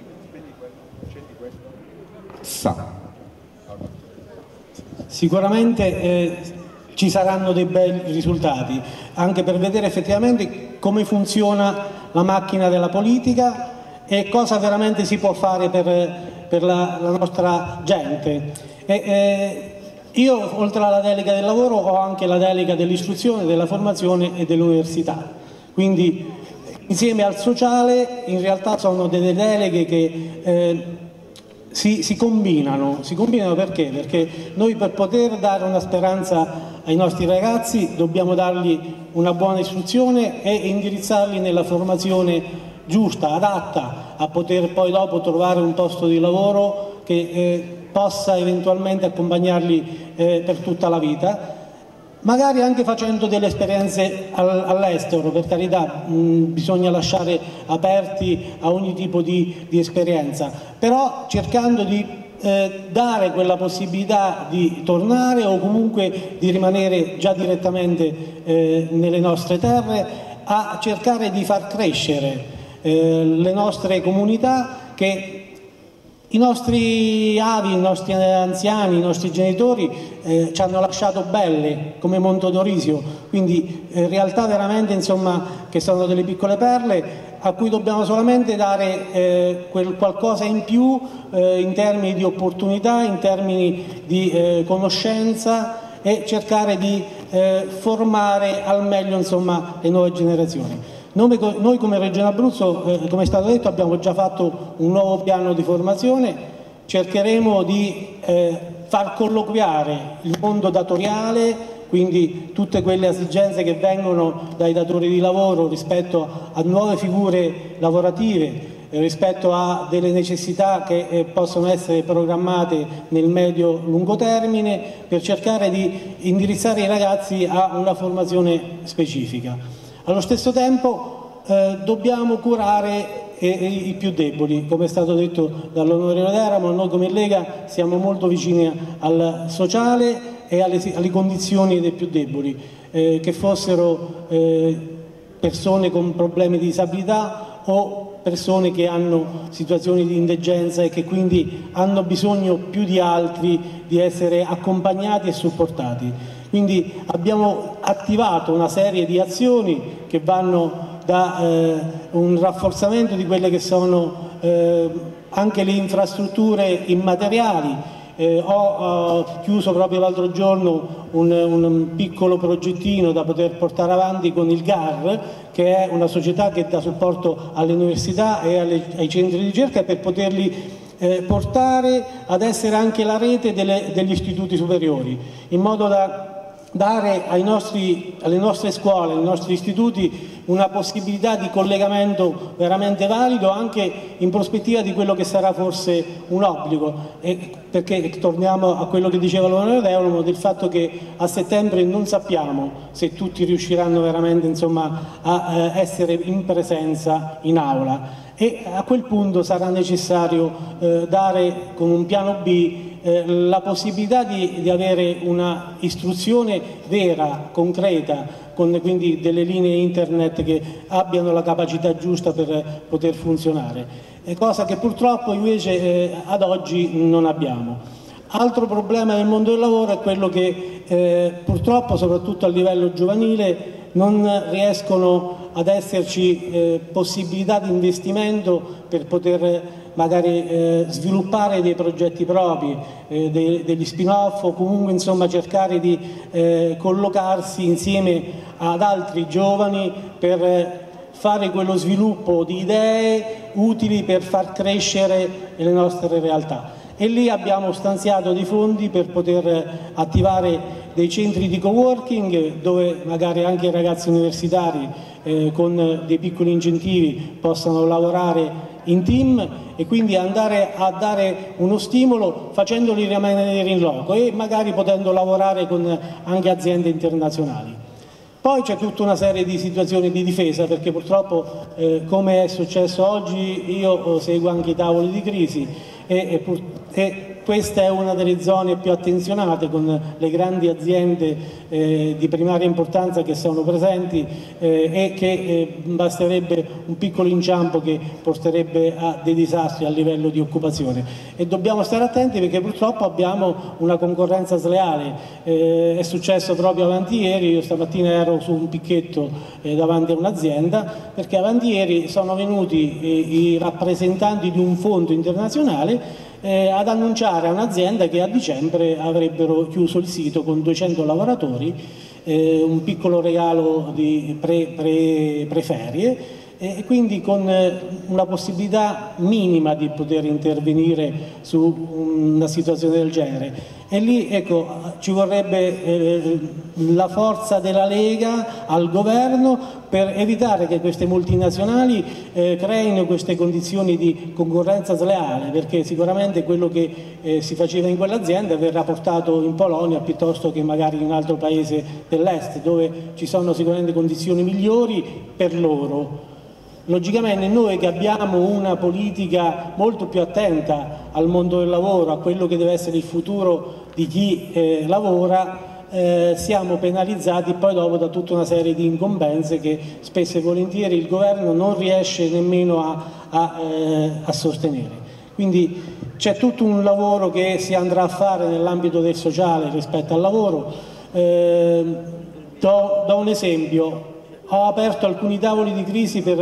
sicuramente eh, ci saranno dei bei risultati, anche per vedere effettivamente come funziona la macchina della politica e cosa veramente si può fare per, per la, la nostra gente. E, eh, io oltre alla delega del lavoro ho anche la delega dell'istruzione, della formazione e dell'università, quindi insieme al sociale in realtà sono delle deleghe che eh, si, si combinano, si combinano perché? Perché noi per poter dare una speranza ai nostri ragazzi dobbiamo dargli una buona istruzione e indirizzarli nella formazione giusta, adatta a poter poi dopo trovare un posto di lavoro che eh, possa eventualmente accompagnarli eh, per tutta la vita. Magari anche facendo delle esperienze all'estero, per carità, mh, bisogna lasciare aperti a ogni tipo di, di esperienza, però cercando di eh, dare quella possibilità di tornare o comunque di rimanere già direttamente eh, nelle nostre terre, a cercare di far crescere eh, le nostre comunità che i nostri avi, i nostri anziani, i nostri genitori eh, ci hanno lasciato belle come Montodorisio, quindi eh, realtà veramente insomma, che sono delle piccole perle a cui dobbiamo solamente dare eh, quel qualcosa in più eh, in termini di opportunità, in termini di eh, conoscenza e cercare di eh, formare al meglio, insomma, le nuove generazioni. Noi, noi come Regione Abruzzo, eh, come è stato detto, abbiamo già fatto un nuovo piano di formazione, cercheremo di eh, far colloquiare il mondo datoriale, quindi tutte quelle esigenze che vengono dai datori di lavoro rispetto a nuove figure lavorative, rispetto a delle necessità che eh, possono essere programmate nel medio-lungo termine, per cercare di indirizzare i ragazzi a una formazione specifica. Allo stesso tempo eh, dobbiamo curare eh, i più deboli, come è stato detto dall'onorevole Deramo. Noi come Lega siamo molto vicini al sociale e alle, alle condizioni dei più deboli, eh, che fossero eh, persone con problemi di disabilità o persone che hanno situazioni di indigenza e che quindi hanno bisogno più di altri di essere accompagnati e supportati. Quindi abbiamo attivato una serie di azioni che vanno da eh, un rafforzamento di quelle che sono eh, anche le infrastrutture immateriali. Eh, ho, ho chiuso proprio l'altro giorno un, un piccolo progettino da poter portare avanti con il G A R, che è una società che dà supporto alle università e alle, ai centri di ricerca, per poterli eh, portare ad essere anche la rete delle, degli istituti superiori, in modo da dare ai nostri, alle nostre scuole, ai nostri istituti, una possibilità di collegamento veramente valido, anche in prospettiva di quello che sarà forse un obbligo, e perché torniamo a quello che diceva l'onorevole Deramo, del fatto che a settembre non sappiamo se tutti riusciranno veramente, insomma, a eh, essere in presenza in aula, e a quel punto sarà necessario eh, dare con un piano B Eh, la possibilità di, di avere una istruzione vera, concreta, con quindi delle linee internet che abbiano la capacità giusta per poter funzionare, è cosa che purtroppo invece eh, ad oggi non abbiamo. Altro problema del mondo del lavoro è quello che eh, purtroppo, soprattutto a livello giovanile, non riescono ad esserci eh, possibilità di investimento per poter magari eh, sviluppare dei progetti propri, eh, de degli spin-off, o comunque, insomma, cercare di eh, collocarsi insieme ad altri giovani per eh, fare quello sviluppo di idee utili per far crescere le nostre realtà. E lì abbiamo stanziato dei fondi per poter attivare dei centri di coworking, dove magari anche i ragazzi universitari eh, con dei piccoli incentivi possano lavorare in team, e quindi andare a dare uno stimolo facendoli rimanere in loco e magari potendo lavorare con anche aziende internazionali. Poi c'è tutta una serie di situazioni di difesa, perché purtroppo, eh, come è successo oggi, io seguo anche i tavoli di crisi e, e, pur, e questa è una delle zone più attenzionate, con le grandi aziende eh, di primaria importanza che sono presenti eh, e che eh, basterebbe un piccolo inciampo che porterebbe a dei disastri a livello di occupazione, e dobbiamo stare attenti perché purtroppo abbiamo una concorrenza sleale. Eh, è successo proprio avanti ieri, io stamattina ero su un picchetto eh, davanti a un'azienda, perché avanti ieri sono venuti eh, i rappresentanti di un fondo internazionale Eh, ad annunciare a un'azienda che a dicembre avrebbero chiuso il sito con duecento lavoratori, eh, un piccolo regalo di pre, pre, preferie, eh, e quindi con eh, una possibilità minima di poter intervenire su una situazione del genere. E lì, ecco, ci vorrebbe eh, la forza della Lega al governo per evitare che queste multinazionali eh, creino queste condizioni di concorrenza sleale, perché sicuramente quello che eh, si faceva in quell'azienda verrà portato in Polonia piuttosto che magari in un altro paese dell'est, dove ci sono sicuramente condizioni migliori per loro. Logicamente noi che abbiamo una politica molto più attenta al mondo del lavoro, a quello che deve essere il futuro di chi eh, lavora, eh, siamo penalizzati poi dopo da tutta una serie di incombenze che spesso e volentieri il governo non riesce nemmeno a, a, eh, a sostenere. Quindi c'è tutto un lavoro che si andrà a fare nell'ambito del sociale rispetto al lavoro. Eh, do, do un esempio. Ho aperto alcuni tavoli di crisi per,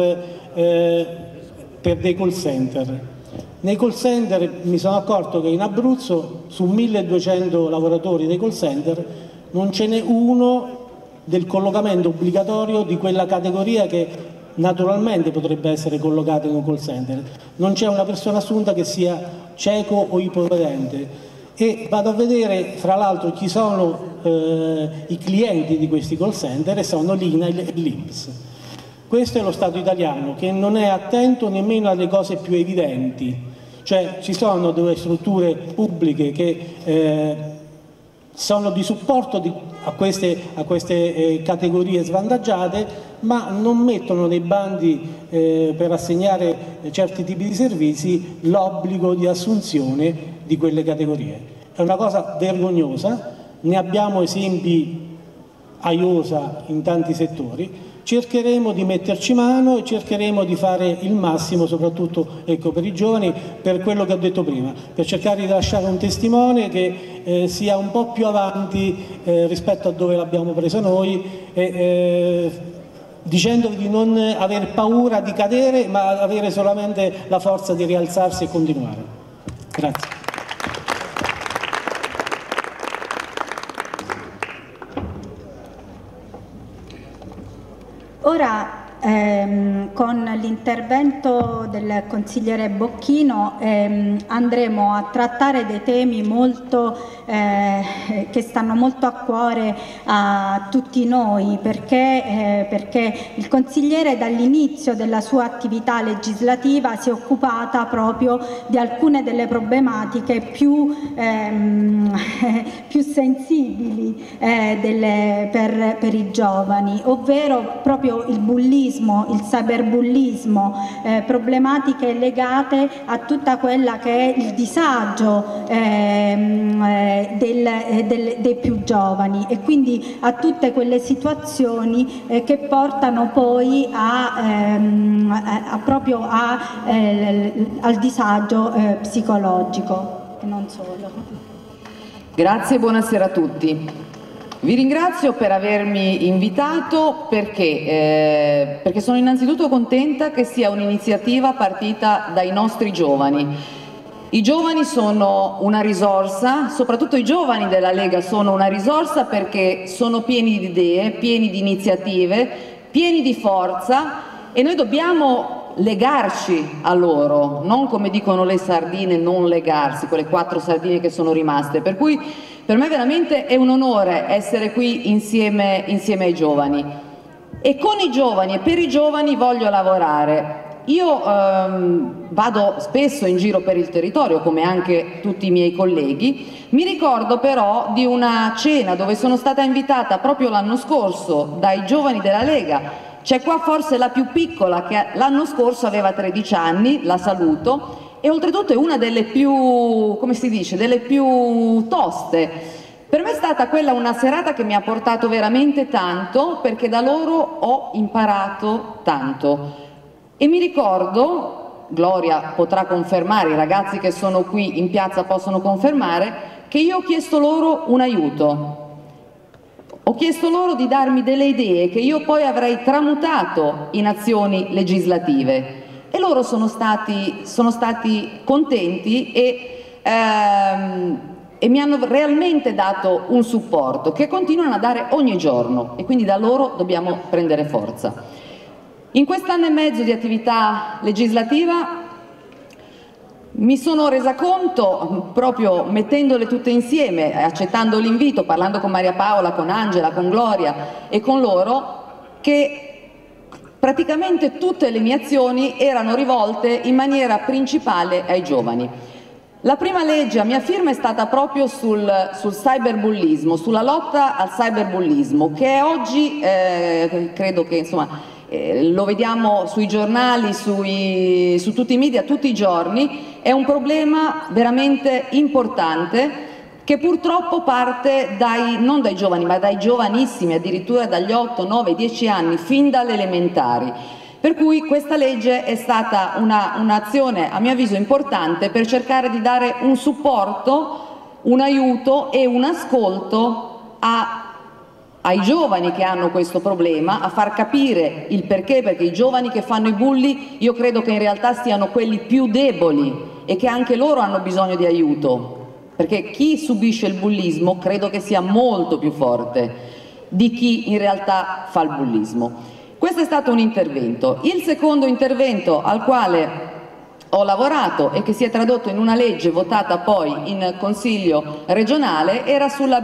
eh, per dei call center. Nei call center mi sono accorto che in Abruzzo, su milleduecento lavoratori dei call center, non ce n'è uno del collocamento obbligatorio di quella categoria che naturalmente potrebbe essere collocata in un call center. Non c'è una persona assunta che sia cieco o ipovedente. E vado a vedere fra l'altro chi sono eh, i clienti di questi call center, e sono l'I N A I L e l'I N P S. Questo è lo Stato italiano, che non è attento nemmeno alle cose più evidenti, cioè ci sono delle strutture pubbliche che eh, sono di supporto di, a queste, a queste eh, categorie svantaggiate, ma non mettono nei bandi eh, per assegnare certi tipi di servizi l'obbligo di assunzione di quelle categorie. È una cosa vergognosa, ne abbiamo esempi a iosa in tanti settori. Cercheremo di metterci mano e cercheremo di fare il massimo, soprattutto ecco, per i giovani, per quello che ho detto prima, per cercare di lasciare un testimone che eh, sia un po' più avanti eh, rispetto a dove l'abbiamo preso noi, e, eh, dicendovi di non aver paura di cadere, ma avere solamente la forza di rialzarsi e continuare. Grazie. Ora ehm, con l'intervento del consigliere Bocchino ehm, andremo a trattare dei temi molto, eh, che stanno molto a cuore a tutti noi, perché, eh, perché il consigliere dall'inizio della sua attività legislativa si è occupata proprio di alcune delle problematiche più, ehm, più sensibili eh, delle, per, per i giovani, ovvero proprio il bullismo, il cyberbullismo, eh, problematiche legate a tutta quella che è il disagio ehm, eh, del, eh, del, dei più giovani, e quindi a tutte quelle situazioni eh, che portano poi a, ehm, a, a proprio a, eh, al disagio eh, psicologico e non solo. Grazie e buonasera a tutti. Vi ringrazio per avermi invitato perché, eh, perché sono innanzitutto contenta che sia un'iniziativa partita dai nostri giovani. I giovani sono una risorsa, soprattutto i giovani della Lega sono una risorsa perché sono pieni di idee, pieni di iniziative, pieni di forza, e noi dobbiamo legarci a loro, non come dicono le sardine, non legarsi, quelle quattro sardine che sono rimaste. Per cui per me veramente è un onore essere qui insieme, insieme ai giovani, e con i giovani e per i giovani voglio lavorare. Io ehm, vado spesso in giro per il territorio, come anche tutti i miei colleghi. Mi ricordo però di una cena dove sono stata invitata proprio l'anno scorso dai giovani della Lega. C'è qua forse la più piccola, che l'anno scorso aveva tredici anni, la saluto, e oltretutto è una delle più, come si dice, delle più toste. Per me è stata quella una serata che mi ha portato veramente tanto, perché da loro ho imparato tanto. E mi ricordo, Gloria potrà confermare, i ragazzi che sono qui in piazza possono confermare, che io ho chiesto loro un aiuto. Ho chiesto loro di darmi delle idee che io poi avrei tramutato in azioni legislative. E loro sono stati, sono stati contenti e, ehm, e mi hanno realmente dato un supporto che continuano a dare ogni giorno, e quindi da loro dobbiamo prendere forza. In quest'anno e mezzo di attività legislativa mi sono resa conto, proprio mettendole tutte insieme, accettando l'invito, parlando con Maria Paola, con Angela, con Gloria e con loro, che praticamente tutte le mie azioni erano rivolte in maniera principale ai giovani. La prima legge a mia firma è stata proprio sul, sul cyberbullismo, sulla lotta al cyberbullismo, che oggi eh, credo che insomma eh, lo vediamo sui giornali, sui, su tutti i media tutti i giorni, è un problema veramente importante, che purtroppo parte dai, non dai giovani, ma dai giovanissimi, addirittura dagli otto, nove, dieci anni, fin dalle elementari. Per cui questa legge è stata un'azione, una a mio avviso, importante per cercare di dare un supporto, un aiuto e un ascolto a, ai giovani che hanno questo problema, a far capire il perché, perché i giovani che fanno i bulli io credo che in realtà siano quelli più deboli e che anche loro hanno bisogno di aiuto. Perché chi subisce il bullismo credo che sia molto più forte. di chi in realtà fa il bullismo. Questo è stato un intervento. Il secondo intervento al quale ho lavorato e che si è tradotto in una legge votata poi in Consiglio regionale era sulla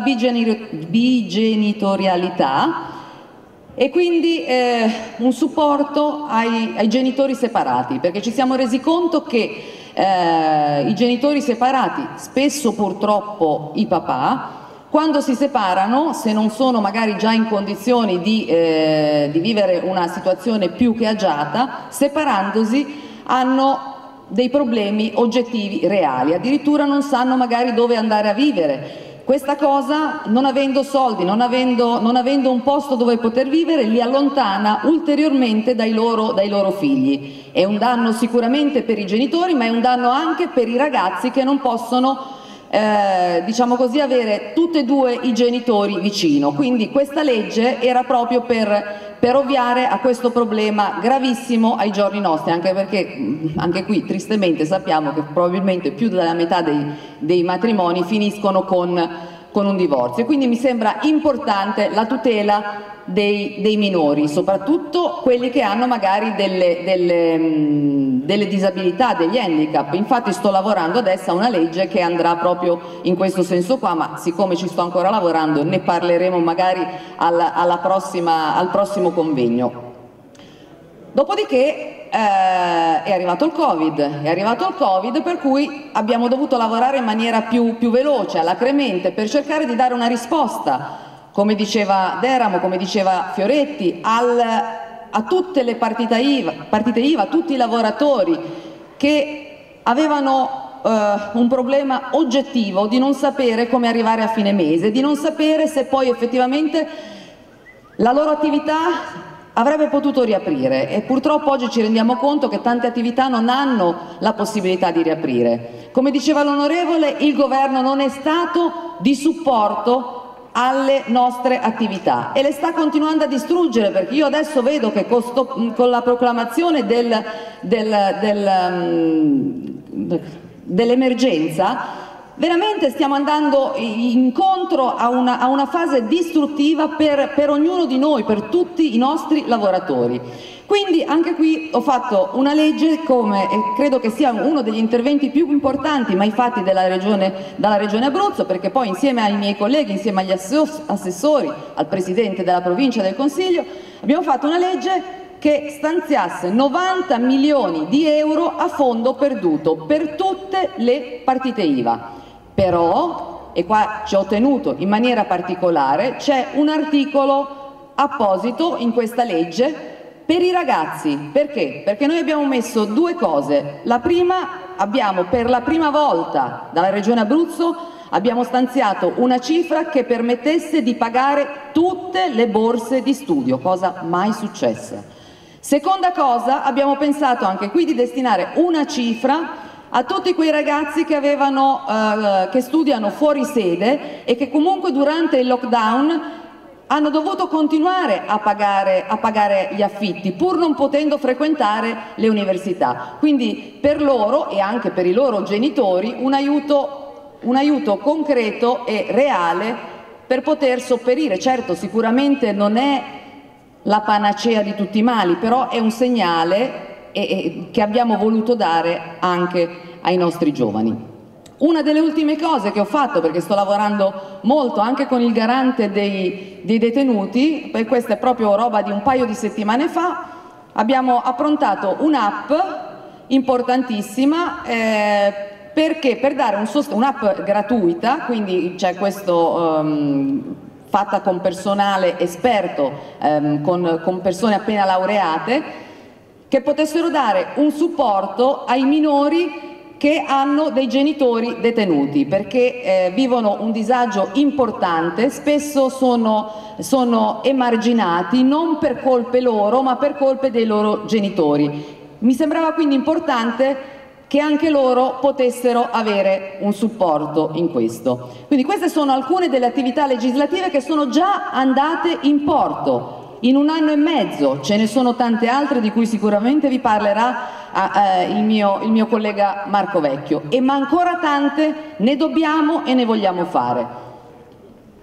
bigenitorialità e quindi eh, un supporto ai, ai genitori separati, perché ci siamo resi conto che eh, i genitori separati, spesso purtroppo i papà, quando si separano, se non sono magari già in condizioni di, eh, di vivere una situazione più che agiata, separandosi hanno dei problemi oggettivi reali, addirittura non sanno magari dove andare a vivere. Questa cosa, non avendo soldi, non avendo, non avendo un posto dove poter vivere, li allontana ulteriormente dai loro, dai loro figli. È un danno sicuramente per i genitori, ma è un danno anche per i ragazzi che non possono Eh, diciamo così, avere tutti e due i genitori vicino. Quindi questa legge era proprio per, per ovviare a questo problema gravissimo ai giorni nostri, anche perché anche qui tristemente sappiamo che probabilmente più della metà dei, dei matrimoni finiscono con, con un divorzio. Quindi mi sembra importante la tutela dei, dei minori, soprattutto quelli che hanno magari delle, delle, mh, delle disabilità, degli handicap. Infatti sto lavorando adesso a una legge che andrà proprio in questo senso qua, ma siccome ci sto ancora lavorando ne parleremo magari alla, alla prossima, al prossimo convegno. Dopodiché eh, è arrivato il Covid, è arrivato il Covid per cui abbiamo dovuto lavorare in maniera più, più veloce, alacremente, per cercare di dare una risposta, come diceva Deramo, come diceva Fioretti, al, a tutte le partite I V A, partite I V A, a tutti i lavoratori che avevano eh, un problema oggettivo di non sapere come arrivare a fine mese, di non sapere se poi effettivamente la loro attività avrebbe potuto riaprire, e purtroppo oggi ci rendiamo conto che tante attività non hanno la possibilità di riaprire. Come diceva l'onorevole, il governo non è stato di supporto alle nostre attività e le sta continuando a distruggere, perché io adesso vedo che con, sto, con la proclamazione del, del, del, um, dell'emergenza veramente stiamo andando incontro a una, a una fase distruttiva per, per ognuno di noi, per tutti i nostri lavoratori. Quindi anche qui ho fatto una legge, come e credo che sia uno degli interventi più importanti mai fatti dalla regione, dalla Regione Abruzzo, perché poi insieme ai miei colleghi, insieme agli assessori, al Presidente della Provincia e del Consiglio, abbiamo fatto una legge che stanziasse novanta milioni di euro a fondo perduto per tutte le partite I V A. Però, e qua ci ho tenuto in maniera particolare, c'è un articolo apposito in questa legge per i ragazzi. Perché? Perché noi abbiamo messo due cose. La prima, abbiamo per la prima volta dalla Regione Abruzzo abbiamo stanziato una cifra che permettesse di pagare tutte le borse di studio, cosa mai successa. Seconda cosa, abbiamo pensato anche qui di destinare una cifra a tutti quei ragazzi che, avevano, eh, che studiano fuori sede e che comunque durante il lockdown hanno dovuto continuare a pagare, a pagare gli affitti pur non potendo frequentare le università. Quindi per loro e anche per i loro genitori un aiuto, un aiuto concreto e reale per poter sopperire. Certo, sicuramente non è la panacea di tutti i mali, però è un segnale e, e, che abbiamo voluto dare anche ai nostri giovani. Una delle ultime cose che ho fatto, perché sto lavorando molto anche con il garante dei, dei detenuti, e questa è proprio roba di un paio di settimane fa, abbiamo approntato un'app importantissima eh, perché per dare un sostegno, un'app gratuita, quindi c'è questo um, fatta con personale esperto, um, con, con persone appena laureate, che potessero dare un supporto ai minori che hanno dei genitori detenuti, perché eh, vivono un disagio importante, spesso sono, sono emarginati non per colpe loro ma per colpe dei loro genitori. Mi sembrava quindi importante che anche loro potessero avere un supporto in questo. Quindi queste sono alcune delle attività legislative che sono già andate in porto. In un anno e mezzo ce ne sono tante altre di cui sicuramente vi parlerà a, a, il, mio, il mio collega Marco Vecchio, e ma ancora tante ne dobbiamo e ne vogliamo fare.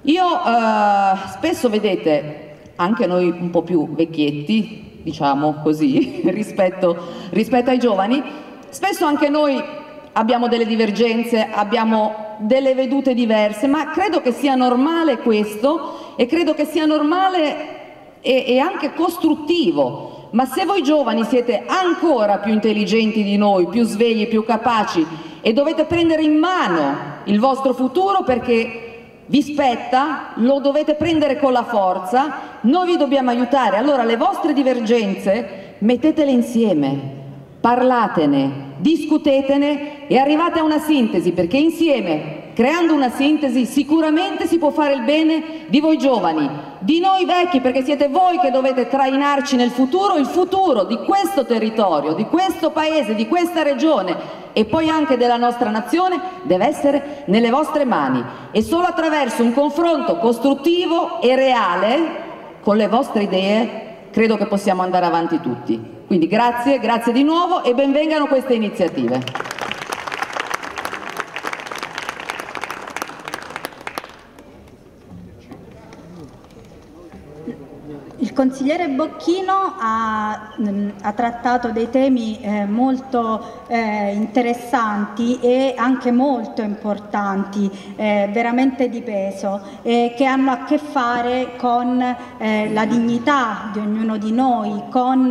Io eh, spesso, vedete, anche noi un po' più vecchietti, diciamo così, rispetto, rispetto ai giovani, spesso anche noi abbiamo delle divergenze, abbiamo delle vedute diverse, ma credo che sia normale questo e credo che sia normale e, e anche costruttivo. Ma se voi giovani siete ancora più intelligenti di noi, più svegli, più capaci e dovete prendere in mano il vostro futuro perché vi spetta, lo dovete prendere con la forza, noi vi dobbiamo aiutare. Allora le vostre divergenze mettetele insieme, parlatene, discutetene e arrivate a una sintesi, perché insieme, creando una sintesi, sicuramente si può fare il bene di voi giovani, di noi vecchi, perché siete voi che dovete trainarci nel futuro, il futuro di questo territorio, di questo paese, di questa regione e poi anche della nostra nazione deve essere nelle vostre mani, e solo attraverso un confronto costruttivo e reale con le vostre idee credo che possiamo andare avanti tutti. Quindi grazie, grazie di nuovo e benvengano queste iniziative. Il consigliere Bocchino ha, ha trattato dei temi eh, molto eh, interessanti e anche molto importanti, eh, veramente di peso, eh, che hanno a che fare con eh, la dignità di ognuno di noi, con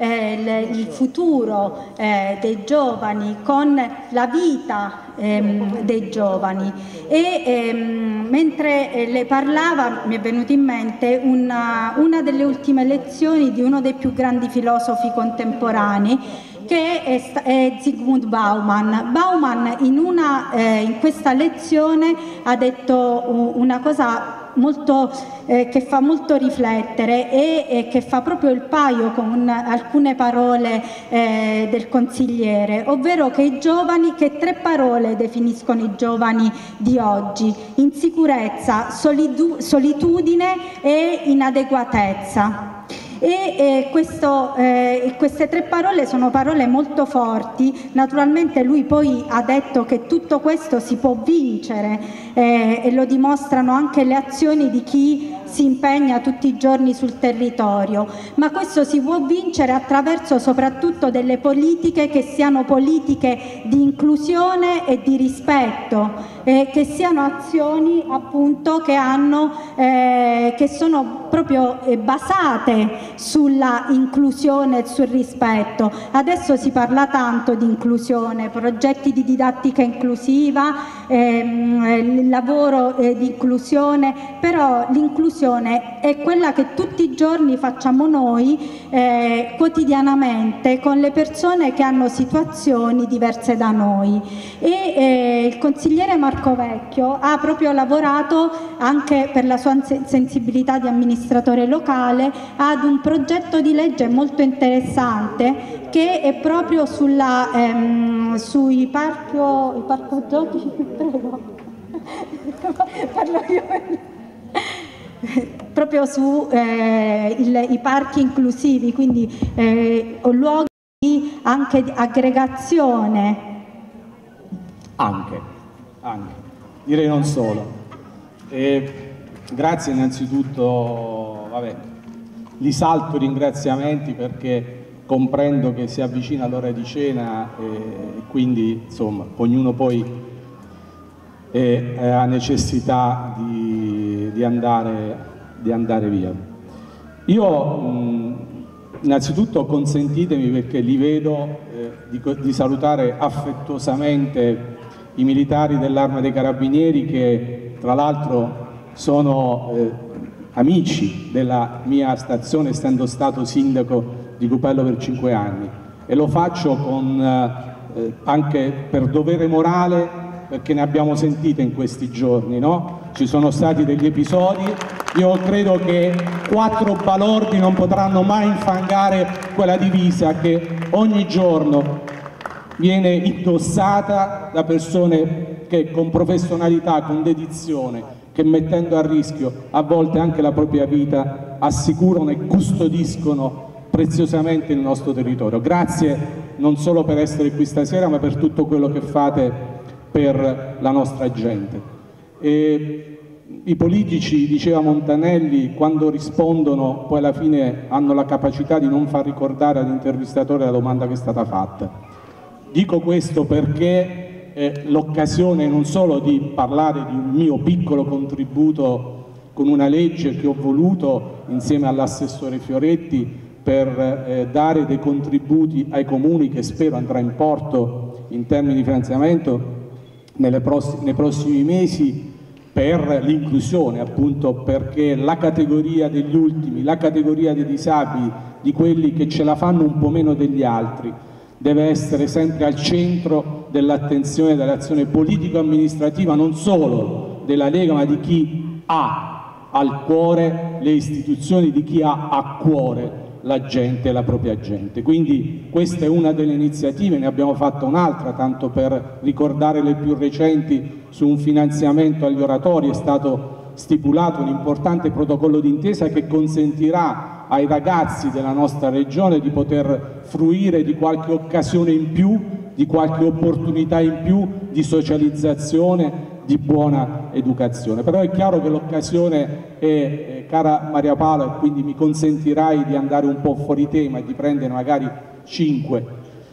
eh, il, il futuro eh, dei giovani, con la vita ehm, dei giovani. E ehm, mentre eh, le parlava mi è venuta in mente una, una delle ultime lezioni di uno dei più grandi filosofi contemporanei, che è, è Zygmunt Bauman. Bauman in, una, eh, in questa lezione ha detto una cosa molto, eh, che fa molto riflettere e, e che fa proprio il paio con alcune parole eh, del consigliere, ovvero che i giovani, che tre parole definiscono i giovani di oggi: insicurezza, solidu- solitudine e inadeguatezza. E eh, questo, eh, queste tre parole sono parole molto forti. Naturalmente lui poi ha detto che tutto questo si può vincere eh, e lo dimostrano anche le azioni di chi si impegna tutti i giorni sul territorio, ma questo si può vincere attraverso soprattutto delle politiche che siano politiche di inclusione e di rispetto, eh, che siano azioni appunto che hanno eh, che sono proprio eh, basate sulla inclusione e sul rispetto. Adesso si parla tanto di inclusione, progetti di didattica inclusiva, ehm, il lavoro eh, di inclusione, però l'inclusione è quella che tutti i giorni facciamo noi eh, quotidianamente con le persone che hanno situazioni diverse da noi. E eh, il consigliere Marco Vecchio ha proprio lavorato anche per la sua sensibilità di amministratore locale ad un progetto di legge molto interessante che è proprio sulla, ehm, sui parco, i parco giochi, prego, parlo io, proprio su eh, il, i parchi inclusivi, quindi eh, luoghi anche di aggregazione. Anche, anche, direi non solo. E grazie innanzitutto, vabbè, li salto i ringraziamenti perché comprendo che si avvicina l'ora di cena e quindi insomma ognuno poi è, ha necessità di, di, andare, di andare via. Io mh, innanzitutto consentitemi, perché li vedo, eh, di, di salutare affettuosamente i militari dell'Arma dei Carabinieri che tra l'altro sono eh, amici della mia stazione, essendo stato sindaco di Cupello per cinque anni, e lo faccio con, eh, anche per dovere morale, perché ne abbiamo sentite in questi giorni, no? Ci sono stati degli episodi, io credo che quattro balordi non potranno mai infangare quella divisa che ogni giorno viene indossata da persone che con professionalità, con dedizione, che mettendo a rischio a volte anche la propria vita assicurano e custodiscono preziosamente il nostro territorio. Grazie non solo per essere qui stasera, ma per tutto quello che fate per la nostra gente. E I politici, diceva Montanelli, quando rispondono poi alla fine hanno la capacità di non far ricordare all'intervistatore la domanda che è stata fatta. Dico questo perché eh, l'occasione non solo di parlare di un mio piccolo contributo con una legge che ho voluto insieme all'assessore Fioretti per eh, dare dei contributi ai comuni che spero andrà in porto in termini di finanziamento nelle pross- nei prossimi mesi, per l'inclusione, appunto perché la categoria degli ultimi, la categoria dei disabili, di quelli che ce la fanno un po' meno degli altri, deve essere sempre al centro dell'attenzione dell'azione politico-amministrativa, non solo della Lega, ma di chi ha al cuore le istituzioni, di chi ha a cuore la gente e la propria gente. Quindi questa è una delle iniziative, ne abbiamo fatta un'altra, tanto per ricordare le più recenti. Su un finanziamento agli oratori è stato stipulato un importante protocollo d'intesa che consentirà ai ragazzi della nostra regione di poter fruire di qualche occasione in più, di qualche opportunità in più di socializzazione, di buona educazione. Però è chiaro che l'occasione è, eh, cara Maria Paola, e quindi mi consentirai di andare un po' fuori tema e di prendere magari cinque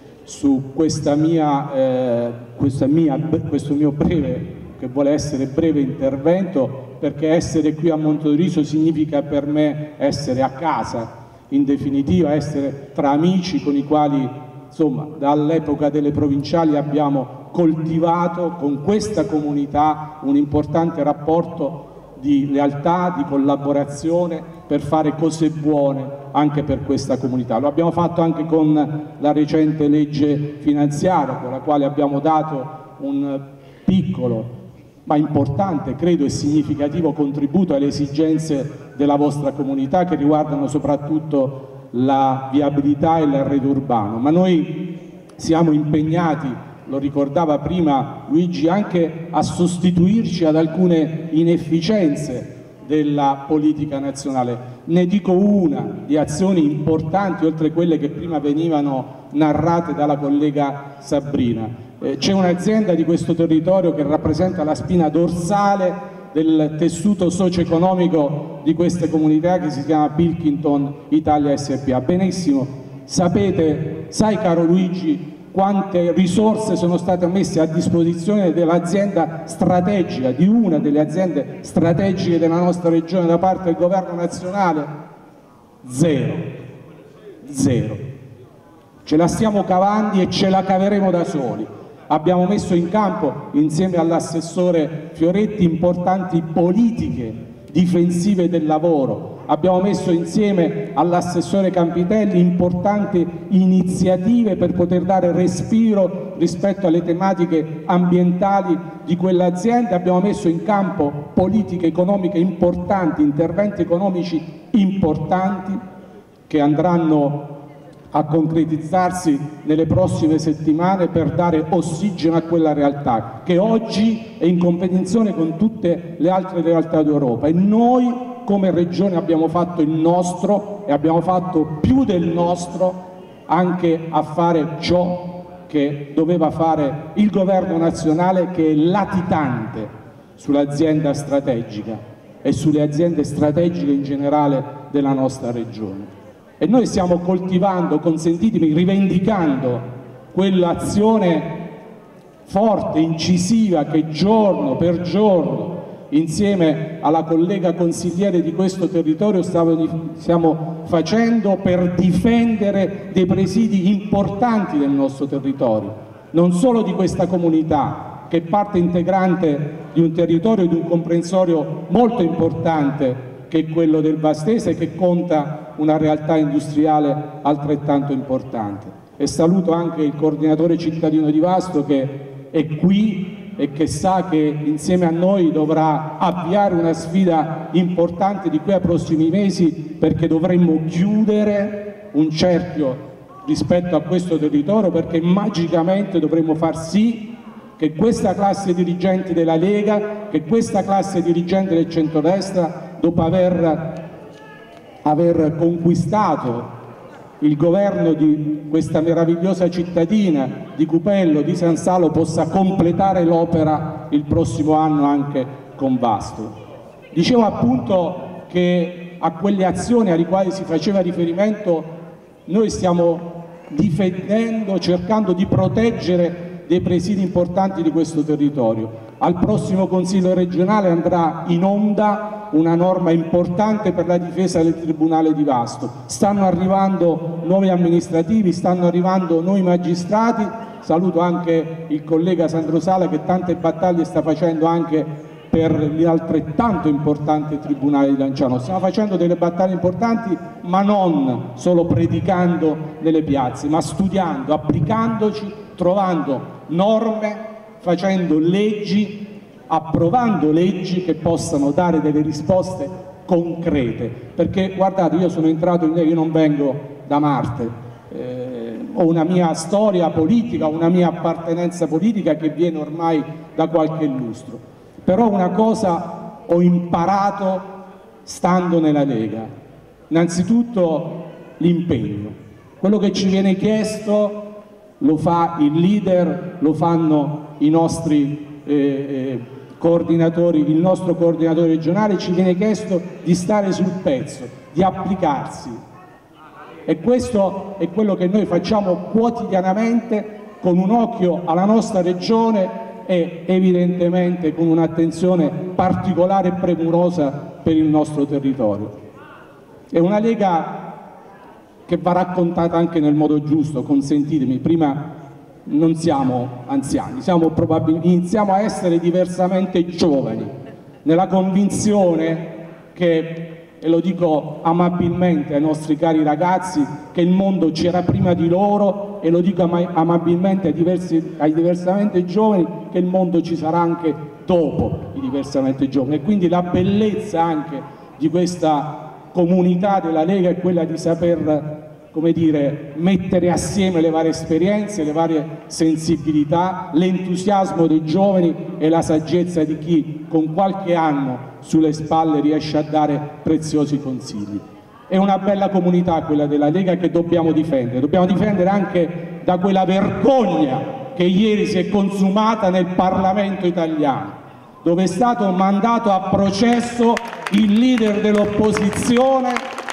su questa mia, eh, questa mia, questo mio breve, che vuole essere breve intervento, perché essere qui a Monteoriso significa per me essere a casa, in definitiva essere tra amici con i quali, insomma, dall'epoca delle provinciali abbiamo coltivato con questa comunità un importante rapporto di lealtà, di collaborazione per fare cose buone anche per questa comunità. Lo abbiamo fatto anche con la recente legge finanziaria, con la quale abbiamo dato un piccolo ma importante, credo, e significativo contributo alle esigenze della vostra comunità, che riguardano soprattutto la viabilità e l'arredo urbano. Ma noi siamo impegnati, lo ricordava prima Luigi, anche a sostituirci ad alcune inefficienze della politica nazionale. Ne dico una di azioni importanti, oltre a quelle che prima venivano narrate dalla collega Sabrina. Eh, c'è un'azienda di questo territorio che rappresenta la spina dorsale del tessuto socio-economico di queste comunità, che si chiama Pilkington Italia S P A. Benissimo, sapete, sai caro Luigi, quante risorse sono state messe a disposizione dell'azienda strategica, di una delle aziende strategiche della nostra regione da parte del governo nazionale? Zero. Zero. Ce la stiamo cavando e ce la caveremo da soli. Abbiamo messo in campo, insieme all'assessore Fioretti, importanti politiche difensive del lavoro. Abbiamo messo insieme all'assessore Campitelli importanti iniziative per poter dare respiro rispetto alle tematiche ambientali di quell'azienda. Abbiamo messo in campo politiche economiche importanti, interventi economici importanti che andranno a concretizzarsi nelle prossime settimane per dare ossigeno a quella realtà che oggi è in competizione con tutte le altre realtà d'Europa, e noi come regione abbiamo fatto il nostro e abbiamo fatto più del nostro anche a fare ciò che doveva fare il governo nazionale, che è latitante sull'azienda strategica e sulle aziende strategiche in generale della nostra regione. E noi stiamo coltivando, consentitemi, rivendicando quell'azione forte, incisiva, che giorno per giorno, insieme alla collega consigliere di questo territorio, stiamo facendo per difendere dei presidi importanti del nostro territorio, non solo di questa comunità, che è parte integrante di un territorio, di un comprensorio molto importante, che è quello del Vastese, che conta una realtà industriale altrettanto importante. E saluto anche il coordinatore cittadino di Vasto, che è qui e che sa che insieme a noi dovrà avviare una sfida importante di qui ai prossimi mesi, perché dovremmo chiudere un cerchio rispetto a questo territorio, perché magicamente dovremmo far sì che questa classe dirigente della Lega, che questa classe dirigente del centrodestra, dopo aver, aver conquistato il governo di questa meravigliosa cittadina di Cupello, di San Salo, possa completare l'opera il prossimo anno anche con Vasto. Dicevo appunto che a quelle azioni alle quali si faceva riferimento noi stiamo difendendo, cercando di proteggere dei presidi importanti di questo territorio. Al prossimo Consiglio regionale andrà in onda una norma importante per la difesa del Tribunale di Vasto. Stanno arrivando nuovi amministrativi, stanno arrivando nuovi magistrati. Saluto anche il collega Sandro Sala che tante battaglie sta facendo anche per l'altrettanto importante Tribunale di Lanciano. Stiamo facendo delle battaglie importanti, ma non solo predicando nelle piazze, ma studiando, applicandoci, trovando norme, facendo leggi, approvando leggi che possano dare delle risposte concrete. Perché guardate, io sono entrato in Lega, io non vengo da Marte, eh, ho una mia storia politica, una mia appartenenza politica che viene ormai da qualche lustro. Però una cosa ho imparato stando nella Lega, innanzitutto l'impegno. Quello che ci viene chiesto lo fa il leader, lo fanno i nostri eh, eh, coordinatori, il nostro coordinatore regionale, ci viene chiesto di stare sul pezzo, di applicarsi. E questo è quello che noi facciamo quotidianamente con un occhio alla nostra regione e evidentemente con un'attenzione particolare e premurosa per il nostro territorio. È una Lega che va raccontata anche nel modo giusto, consentitemi, prima non siamo anziani, siamo probabilmente, iniziamo a essere diversamente giovani, nella convinzione che, e lo dico amabilmente ai nostri cari ragazzi, che il mondo c'era prima di loro, e lo dico am amabilmente ai, diversi, ai diversamente giovani, che il mondo ci sarà anche dopo i diversamente giovani. E quindi la bellezza anche di questa comunità della Lega è quella di saper, come dire, mettere assieme le varie esperienze, le varie sensibilità, l'entusiasmo dei giovani e la saggezza di chi con qualche anno sulle spalle riesce a dare preziosi consigli. È una bella comunità quella della Lega che dobbiamo difendere, dobbiamo difendere anche da quella vergogna che ieri si è consumata nel Parlamento italiano, dove è stato mandato a processo il leader dell'opposizione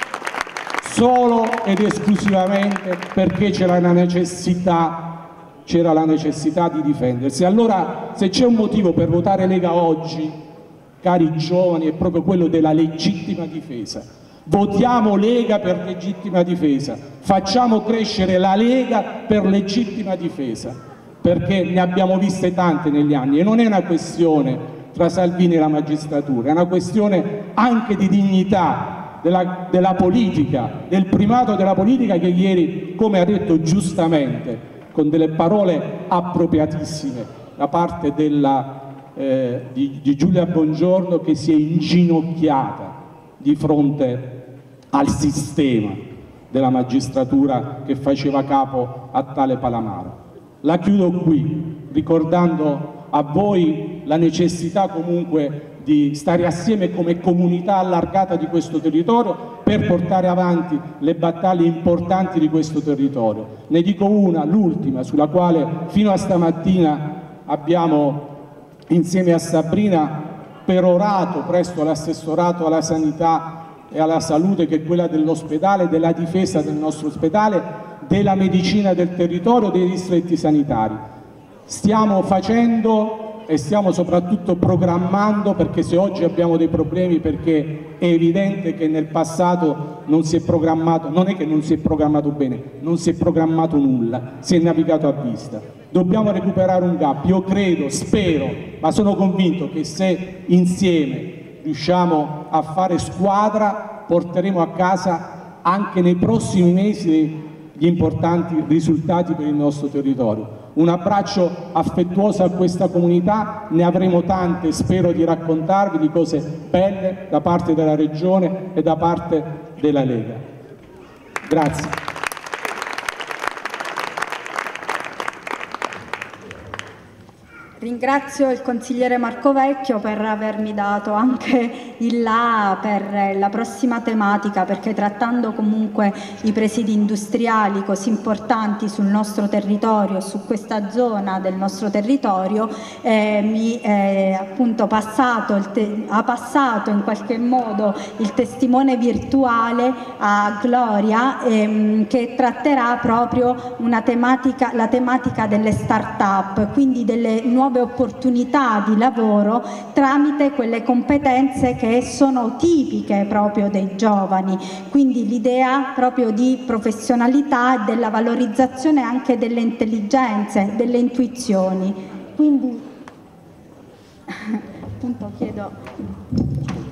solo ed esclusivamente perché c'era la necessità, c'era la necessità di difendersi. Allora, se c'è un motivo per votare Lega oggi, cari giovani, è proprio quello della legittima difesa. Votiamo Lega per legittima difesa, facciamo crescere la Lega per legittima difesa, perché ne abbiamo viste tante negli anni e non è una questione tra Salvini e la magistratura, è una questione anche di dignità della, della politica, del primato della politica che ieri, come ha detto giustamente, con delle parole appropriatissime da parte della, eh, di, di Giulia Bongiorno, che si è inginocchiata di fronte al sistema della magistratura che faceva capo a tale Palamara. La chiudo qui, ricordando a voi la necessità comunque di stare assieme come comunità allargata di questo territorio per portare avanti le battaglie importanti di questo territorio. Ne dico una, l'ultima, sulla quale fino a stamattina abbiamo, insieme a Sabrina, perorato presso l'assessorato alla sanità e alla salute, che è quella dell'ospedale, della difesa del nostro ospedale, della medicina del territorio, dei distretti sanitari. Stiamo facendo e stiamo soprattutto programmando, perché se oggi abbiamo dei problemi perché è evidente che nel passato non si è programmato, non è che non si è programmato bene, non si è programmato nulla, si è navigato a vista. Dobbiamo recuperare un gap. Io credo, spero, ma sono convinto che se insieme riusciamo a fare squadra porteremo a casa anche nei prossimi mesi gli importanti risultati per il nostro territorio. Un abbraccio affettuoso a questa comunità, ne avremo tante, spero di raccontarvi di cose belle da parte della Regione e da parte della Lega. Grazie. Ringrazio il consigliere Marco Vecchio per avermi dato anche il là per la prossima tematica, perché trattando comunque i presidi industriali così importanti sul nostro territorio, su questa zona del nostro territorio, eh, mi eh, appunto passato il te- ha passato in qualche modo il testimone virtuale a Gloria, ehm, che tratterà proprio una tematica, la tematica delle start-up, quindi delle nuove opportunità di lavoro tramite quelle competenze che sono tipiche proprio dei giovani, quindi l'idea proprio di professionalità e della valorizzazione anche delle intelligenze, delle intuizioni. Quindi appunto chiedo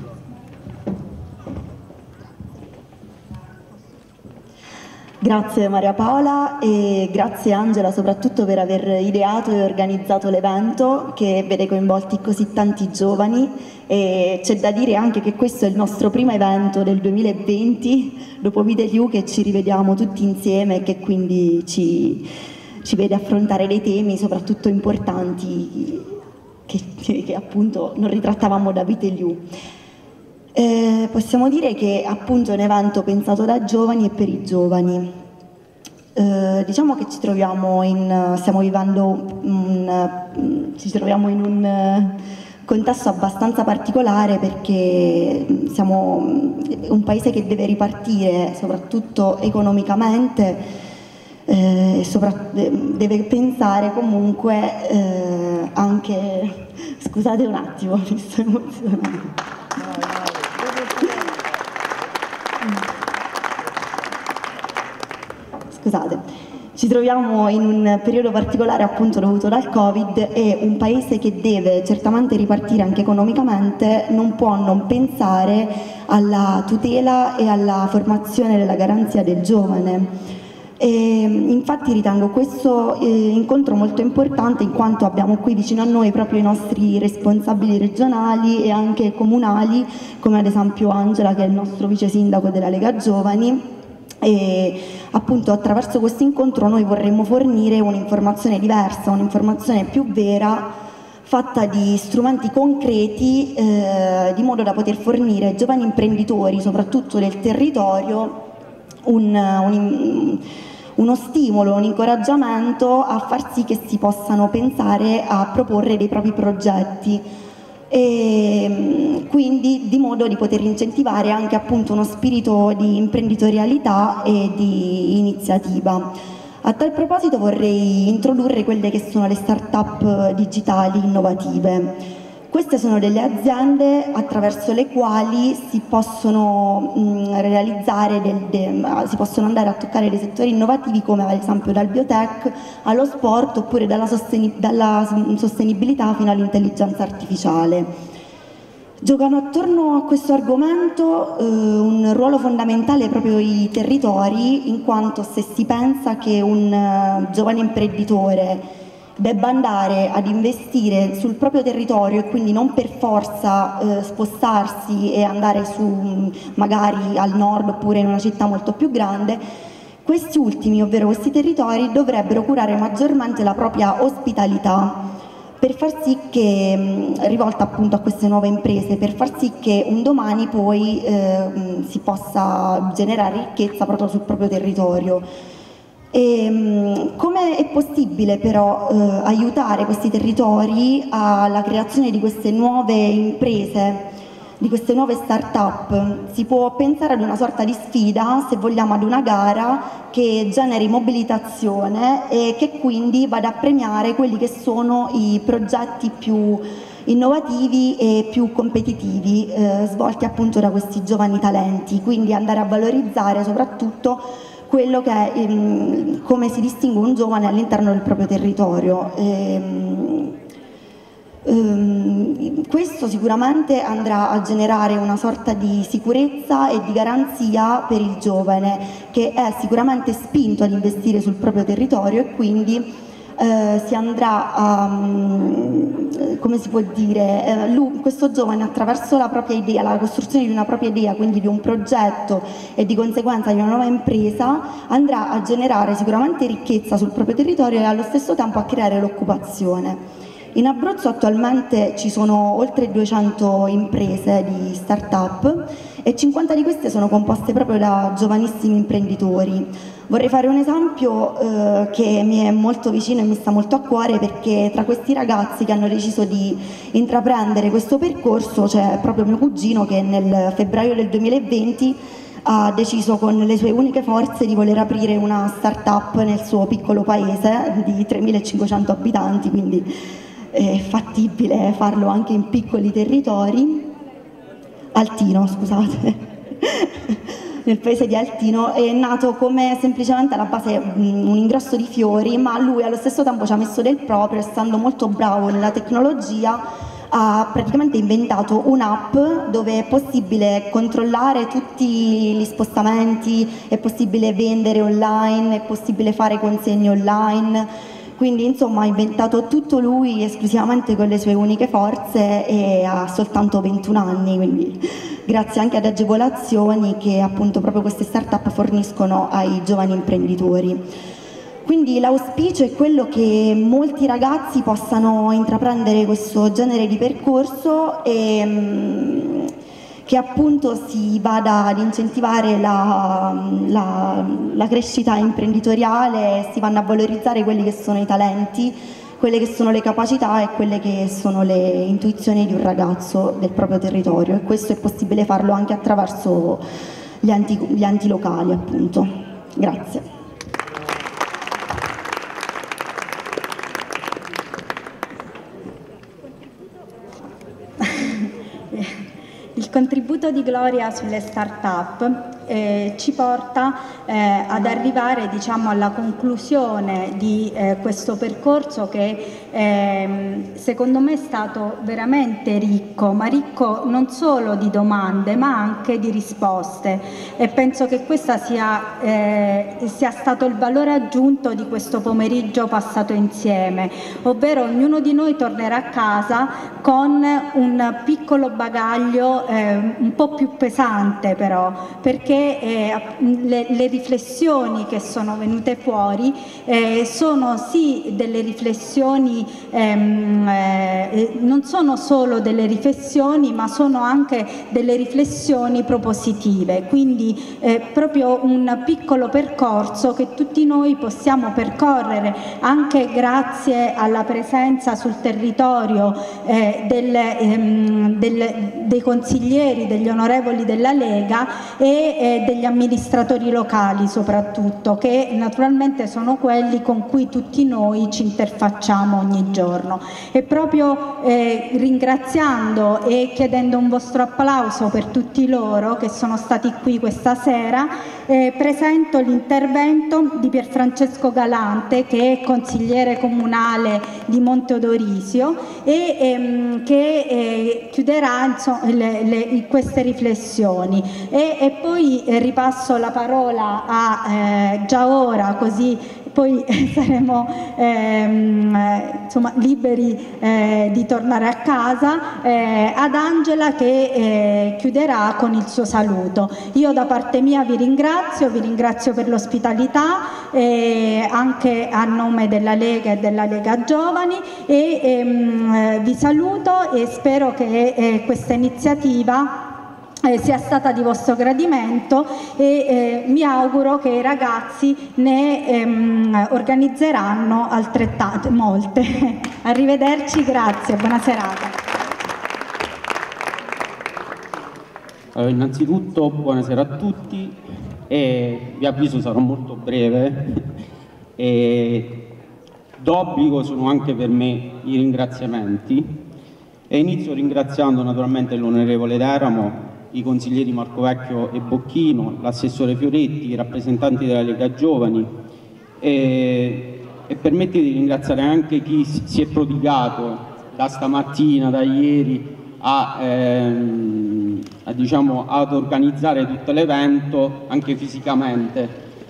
Grazie Maria Paola e grazie Angela soprattutto per aver ideato e organizzato l'evento che vede coinvolti così tanti giovani, e c'è da dire anche che questo è il nostro primo evento del duemilaventi dopo Viteliu, che ci rivediamo tutti insieme e che quindi ci, ci vede affrontare dei temi soprattutto importanti che, che, che appunto non ritrattavamo da Viteliu. Eh, possiamo dire che appunto è un evento pensato da giovani e per i giovani. Eh, diciamo che ci troviamo in, stiamo vivendo un, ci troviamo in un contesto abbastanza particolare, perché siamo un paese che deve ripartire soprattutto economicamente, eh, sopra, deve pensare comunque eh, anche, scusate un attimo, mi sto emozionando. Scusate, ci troviamo in un periodo particolare appunto dovuto dal Covid, e un paese che deve certamente ripartire anche economicamente non può non pensare alla tutela e alla formazione della garanzia del giovane. E infatti ritengo questo eh, incontro molto importante, in quanto abbiamo qui vicino a noi proprio i nostri responsabili regionali e anche comunali, come ad esempio Angela, che è il nostro vice sindaco della Lega Giovani, e appunto attraverso questo incontro noi vorremmo fornire un'informazione diversa, un'informazione più vera, fatta di strumenti concreti, eh, di modo da poter fornire ai giovani imprenditori, soprattutto del territorio, un, un uno stimolo, un incoraggiamento a far sì che si possano pensare a proporre dei propri progetti, e quindi di modo di poter incentivare anche appunto uno spirito di imprenditorialità e di iniziativa. A tal proposito vorrei introdurre quelle che sono le start-up digitali innovative. Queste sono delle aziende attraverso le quali si possono mh, realizzare, del, de, si possono andare a toccare dei settori innovativi, come ad esempio dal biotech allo sport, oppure dalla, sosteni, dalla sostenibilità fino all'intelligenza artificiale. Giocano attorno a questo argomento eh, un ruolo fondamentale proprio i territori, in quanto se si pensa che un uh, giovane imprenditore debba andare ad investire sul proprio territorio e quindi non per forza eh, spostarsi e andare su magari al nord oppure in una città molto più grande, questi ultimi, ovvero questi territori, dovrebbero curare maggiormente la propria ospitalità per far sì che, rivolta appunto a queste nuove imprese, per far sì che un domani poi eh, si possa generare ricchezza proprio sul proprio territorio. E, come è possibile però eh, aiutare questi territori alla creazione di queste nuove imprese, di queste nuove start-up? Si può pensare ad una sorta di sfida, se vogliamo ad una gara che generi mobilitazione e che quindi vada a premiare quelli che sono i progetti più innovativi e più competitivi eh, svolti appunto da questi giovani talenti, quindi andare a valorizzare soprattutto quello che è ehm, come si distingue un giovane all'interno del proprio territorio. Ehm, ehm, questo sicuramente andrà a generare una sorta di sicurezza e di garanzia per il giovane, che è sicuramente spinto ad investire sul proprio territorio, e quindi eh, si andrà a, come si può dire, eh, lui, questo giovane, attraverso la propria idea, la costruzione di una propria idea, quindi di un progetto e di conseguenza di una nuova impresa, andrà a generare sicuramente ricchezza sul proprio territorio e allo stesso tempo a creare l'occupazione. In Abruzzo attualmente ci sono oltre duecento imprese di start-up e cinquanta di queste sono composte proprio da giovanissimi imprenditori. Vorrei fare un esempio eh, che mi è molto vicino e mi sta molto a cuore, perché tra questi ragazzi che hanno deciso di intraprendere questo percorso c'è proprio mio cugino che nel febbraio del duemilaventi ha deciso con le sue uniche forze di voler aprire una start-up nel suo piccolo paese di tremilacinquecento abitanti, quindi è fattibile farlo anche in piccoli territori. Altino, scusate, nel paese di Altino. È nato come semplicemente alla base un ingrosso di fiori, ma lui allo stesso tempo ci ha messo del proprio, essendo molto bravo nella tecnologia. Ha praticamente inventato un'app dove è possibile controllare tutti gli spostamenti, è possibile vendere online, è possibile fare consegne online, quindi insomma ha inventato tutto lui esclusivamente con le sue uniche forze e ha soltanto ventuno anni, quindi grazie anche ad agevolazioni che appunto proprio queste start-up forniscono ai giovani imprenditori. Quindi l'auspicio è quello che molti ragazzi possano intraprendere questo genere di percorso e mh, che appunto si vada ad incentivare la, la, la crescita imprenditoriale, si vanno a valorizzare quelli che sono i talenti, quelle che sono le capacità e quelle che sono le intuizioni di un ragazzo del proprio territorio, e questo è possibile farlo anche attraverso gli enti, gli enti locali, appunto. Grazie. Il contributo di Gloria sulle start-up eh, ci porta eh, ad arrivare, diciamo, alla conclusione di eh, questo percorso che eh, secondo me è stato veramente ricco, ma ricco non solo di domande ma anche di risposte, e penso che questo sia, eh, sia stato il valore aggiunto di questo pomeriggio passato insieme, ovvero ognuno di noi tornerà a casa con un piccolo bagaglio eh, un po' più pesante, però, perché eh, le, le riflessioni che sono venute fuori eh, sono sì delle riflessioni, ehm, eh, non sono solo delle riflessioni, ma sono anche delle riflessioni propositive, quindi eh, proprio un piccolo percorso che tutti noi possiamo percorrere anche grazie alla presenza sul territorio eh, del, ehm, del, dei consiglieri, degli onorevoli della Lega e eh, degli amministratori locali soprattutto, che naturalmente sono quelli con cui tutti noi ci interfacciamo ogni giorno. E proprio eh, ringraziando e chiedendo un vostro applauso per tutti loro che sono stati qui questa sera, eh, presento l'intervento di Pierfrancesco Galante, che è consigliere comunale di Monte Odorisio e ehm, che eh, chiuderà insomma, le, le, queste riflessioni e, e poi eh, ripasso la parola a eh, già ora, così poi saremo ehm, insomma, liberi eh, di tornare a casa, eh, ad Angela che eh, chiuderà con il suo saluto. Io da parte mia vi ringrazio, vi ringrazio per l'ospitalità eh, anche a nome della Lega e della Lega Giovani e ehm, vi saluto e spero che eh, questa iniziativa Eh, sia stata di vostro gradimento e eh, mi auguro che i ragazzi ne ehm, organizzeranno altrettante, molte. Arrivederci, grazie, buona serata. Allora, innanzitutto buonasera a tutti e vi avviso sarò molto breve e d'obbligo sono anche per me i ringraziamenti e inizio ringraziando naturalmente l'onorevole D'Eramo, i consiglieri Marcovecchio e Bocchino, l'assessore Fioretti, i rappresentanti della Lega Giovani e, e permettete di ringraziare anche chi si è prodigato da stamattina, da ieri, a, ehm, a, diciamo, ad organizzare tutto l'evento anche fisicamente,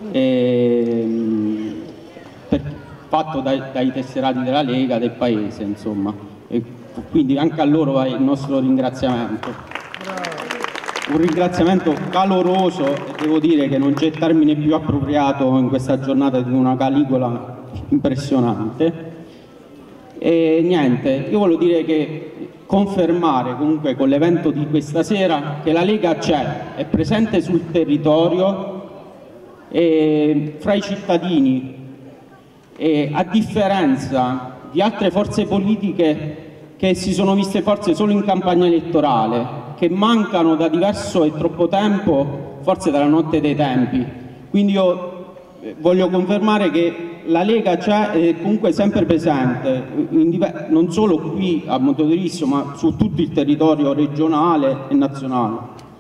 ehm, per, fatto dai, dai tesserati della Lega, del Paese, insomma. E quindi anche a loro va il nostro ringraziamento. Un ringraziamento caloroso, e devo dire che non c'è termine più appropriato in questa giornata di una Caligola impressionante. E niente, io voglio dire che confermare comunque con l'evento di questa sera che la Lega c'è, è presente sul territorio e fra i cittadini, e a differenza di altre forze politiche che si sono viste forse solo in campagna elettorale, che mancano da diverso e troppo tempo, forse dalla notte dei tempi. Quindi io voglio confermare che la Lega c'è ed è comunque sempre presente, non solo qui a Monteodorisio, ma su tutto il territorio regionale e nazionale.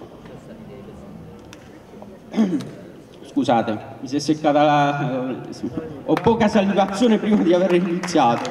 Scusate, mi si è seccata la... ho poca salivazione prima di aver iniziato.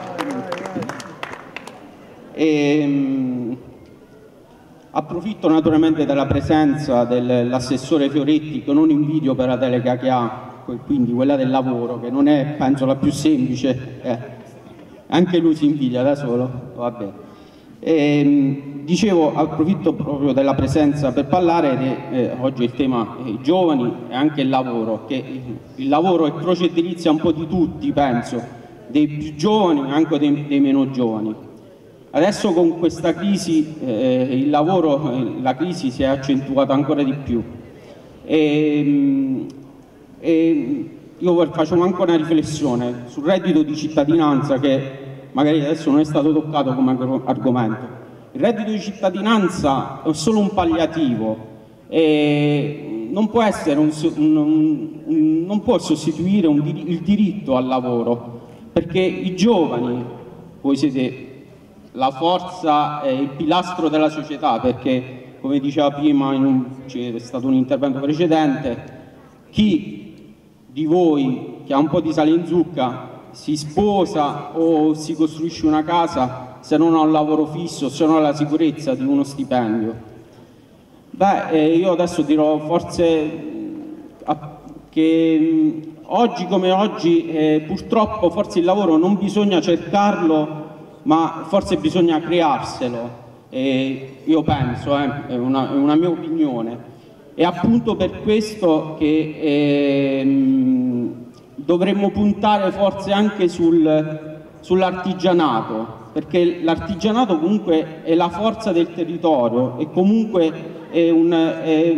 E, approfitto naturalmente della presenza dell'assessore Fioretti, che non invidio per la delega che ha, quindi quella del lavoro, che non è penso la più semplice, eh. Anche lui si invidia da solo, vabbè. E, dicevo, approfitto proprio della presenza per parlare di, eh, oggi il tema eh, i giovani e anche il lavoro, che il lavoro è croce e delizia un po' di tutti, penso, dei più giovani e anche dei, dei meno giovani. Adesso con questa crisi eh, il lavoro, eh, la crisi si è accentuata ancora di più. E, e io faccio anche una riflessione sul reddito di cittadinanza, che magari adesso non è stato toccato come argomento. Il reddito di cittadinanza è solo un palliativo e non può essere un, un, un, non può sostituire un, il diritto al lavoro, perché i giovani, voi siete la forza e il pilastro della società, perché come diceva prima, c'è stato un intervento precedente, chi di voi che ha un po' di sale in zucca si sposa o si costruisce una casa se non ha un lavoro fisso, se non ha la sicurezza di uno stipendio? Beh, eh, io adesso dirò forse che oggi come oggi eh, purtroppo forse il lavoro non bisogna cercarlo, ma forse bisogna crearselo, eh, io penso, eh, è, una, è una mia opinione. È appunto per questo che ehm, dovremmo puntare forse anche sul, sull'artigianato, perché l'artigianato comunque è la forza del territorio e comunque è un... È,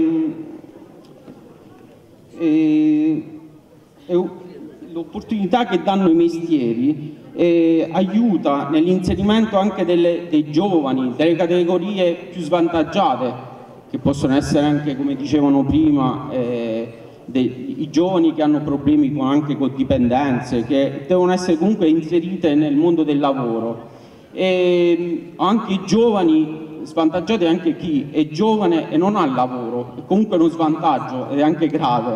è, è l'opportunità che danno i mestieri, eh, aiuta nell'inserimento anche delle, dei giovani, delle categorie più svantaggiate, che possono essere anche, come dicevano prima, eh, dei, i giovani che hanno problemi con, anche con dipendenze, che devono essere comunque inserite nel mondo del lavoro. E anche i giovani svantaggiati, anche chi è giovane e non ha lavoro, è comunque uno svantaggio ed è anche grave.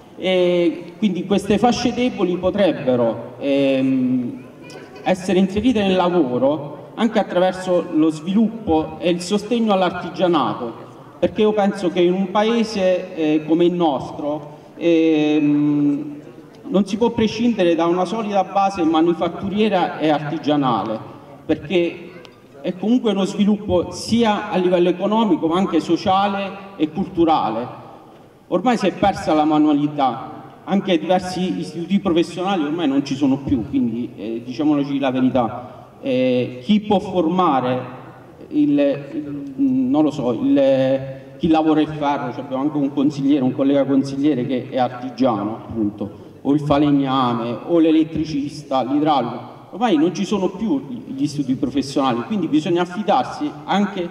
E quindi queste fasce deboli potrebbero ehm, essere inserite nel lavoro anche attraverso lo sviluppo e il sostegno all'artigianato, perché io penso che in un paese eh, come il nostro ehm, non si può prescindere da una solida base manifatturiera e artigianale, perché è comunque uno sviluppo sia a livello economico ma anche sociale e culturale. Ormai si è persa la manualità, anche diversi istituti professionali ormai non ci sono più, quindi eh, diciamoci la verità, eh, chi può formare il, il, non lo so, il, chi lavora il ferro, cioè abbiamo anche un consigliere, un collega consigliere che è artigiano appunto, o il falegname, o l'elettricista, l'idraulico, ormai non ci sono più gli istituti professionali, quindi bisogna affidarsi anche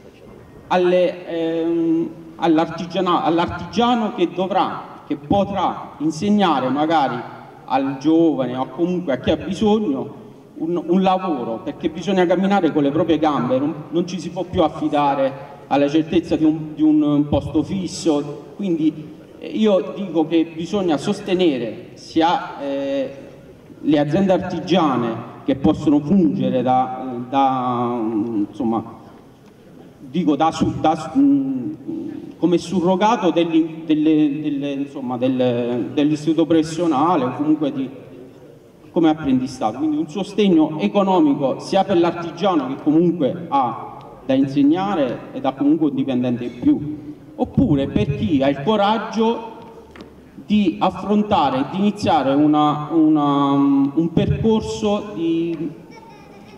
alle, ehm, all'artigiano, all'artigiano che dovrà, che potrà insegnare magari al giovane o comunque a chi ha bisogno un, un lavoro, perché bisogna camminare con le proprie gambe, non, non ci si può più affidare alla certezza di un, di un posto fisso. Quindi io dico che bisogna sostenere sia eh, le aziende artigiane che possono fungere da, da insomma, dico da, da, come surrogato degli, delle, delle, insomma, del, dell'istituto professionale o comunque di, come apprendistato, quindi un sostegno economico sia per l'artigiano che comunque ha da insegnare ed ha comunque un dipendente in più, oppure per chi ha il coraggio di affrontare, di iniziare una, una, un percorso di,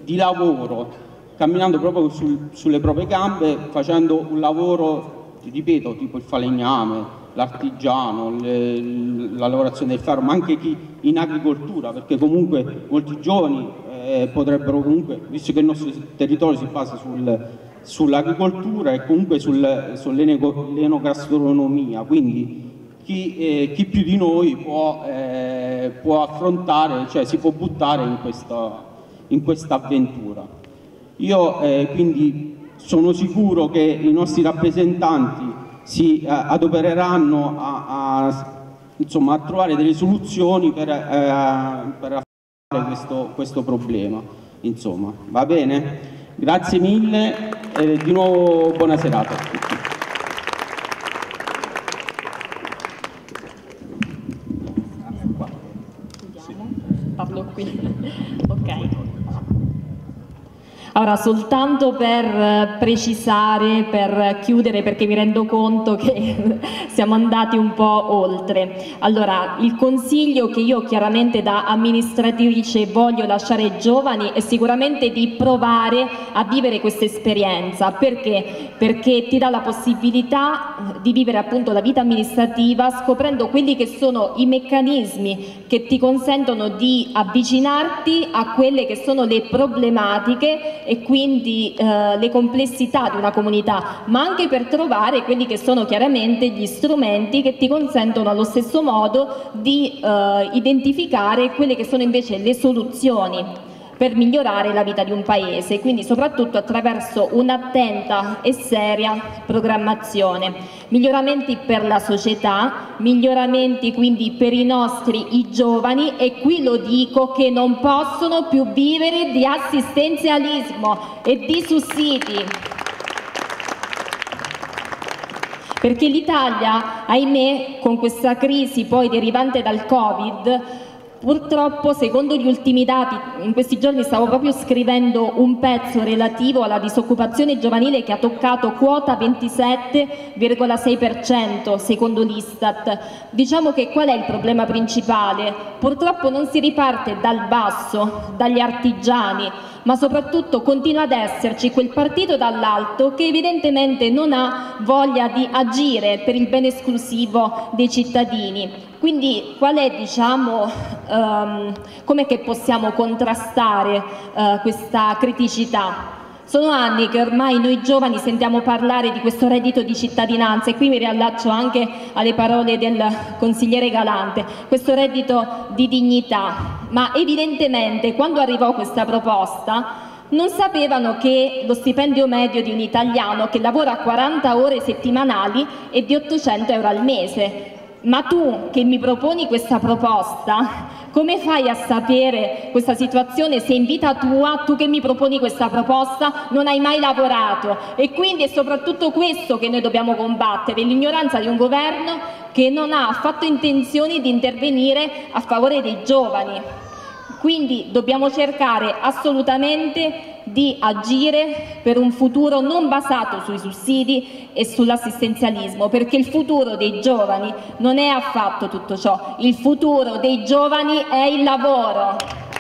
di lavoro, camminando proprio sul, sulle proprie gambe, facendo un lavoro, ti ripeto, tipo il falegname, l'artigiano, la lavorazione del ferro, ma anche chi in agricoltura, perché comunque molti giovani eh, potrebbero comunque, visto che il nostro territorio si basa sul, sull'agricoltura e comunque sul, sull'enogastronomia, quindi chi, eh, chi più di noi può, eh, può affrontare, cioè si può buttare in questa, in questa avventura. Io eh, quindi sono sicuro che i nostri rappresentanti si eh, adopereranno a, a, insomma, a trovare delle soluzioni per, eh, per affrontare questo, questo problema. Insomma, va bene? Grazie mille e di nuovo buona serata a tutti. Parlo qui. Ok. Allora, soltanto per precisare, per chiudere, perché mi rendo conto che siamo andati un po' oltre. Allora, il consiglio che io chiaramente da amministratrice voglio lasciare ai giovani è sicuramente di provare a vivere questa esperienza. Perché? Perché ti dà la possibilità di vivere appunto la vita amministrativa scoprendo quelli che sono i meccanismi che ti consentono di avvicinarti a quelle che sono le problematiche e quindi eh, le complessità di una comunità, ma anche per trovare quelli che sono chiaramente gli strumenti che ti consentono allo stesso modo di eh, identificare quelle che sono invece le soluzioni per migliorare la vita di un paese, quindi soprattutto attraverso un'attenta e seria programmazione. Miglioramenti per la società, miglioramenti quindi per i nostri i giovani, e qui lo dico che non possono più vivere di assistenzialismo e di sussidi. Perché l'Italia, ahimè, con questa crisi poi derivante dal Covid, purtroppo, secondo gli ultimi dati, in questi giorni stavo proprio scrivendo un pezzo relativo alla disoccupazione giovanile che ha toccato quota ventisette virgola sei per cento secondo l'Istat. Diciamo che qual è il problema principale? Purtroppo non si riparte dal basso, dagli artigiani, ma soprattutto continua ad esserci quel partito dall'alto che evidentemente non ha voglia di agire per il bene esclusivo dei cittadini. Quindi qual è, diciamo, um, com'è che possiamo contrastare uh, questa criticità? Sono anni che ormai noi giovani sentiamo parlare di questo reddito di cittadinanza, e qui mi riallaccio anche alle parole del consigliere Galante, questo reddito di dignità, ma evidentemente quando arrivò questa proposta non sapevano che lo stipendio medio di un italiano che lavora quaranta ore settimanali è di ottocento euro al mese. Ma tu che mi proponi questa proposta, come fai a sapere questa situazione se in vita tua, tu che mi proponi questa proposta, non hai mai lavorato? E quindi è soprattutto questo che noi dobbiamo combattere, l'ignoranza di un governo che non ha affatto intenzione di intervenire a favore dei giovani. Quindi dobbiamo cercare assolutamente di agire per un futuro non basato sui sussidi e sull'assistenzialismo, perché il futuro dei giovani non è affatto tutto ciò, il futuro dei giovani è il lavoro.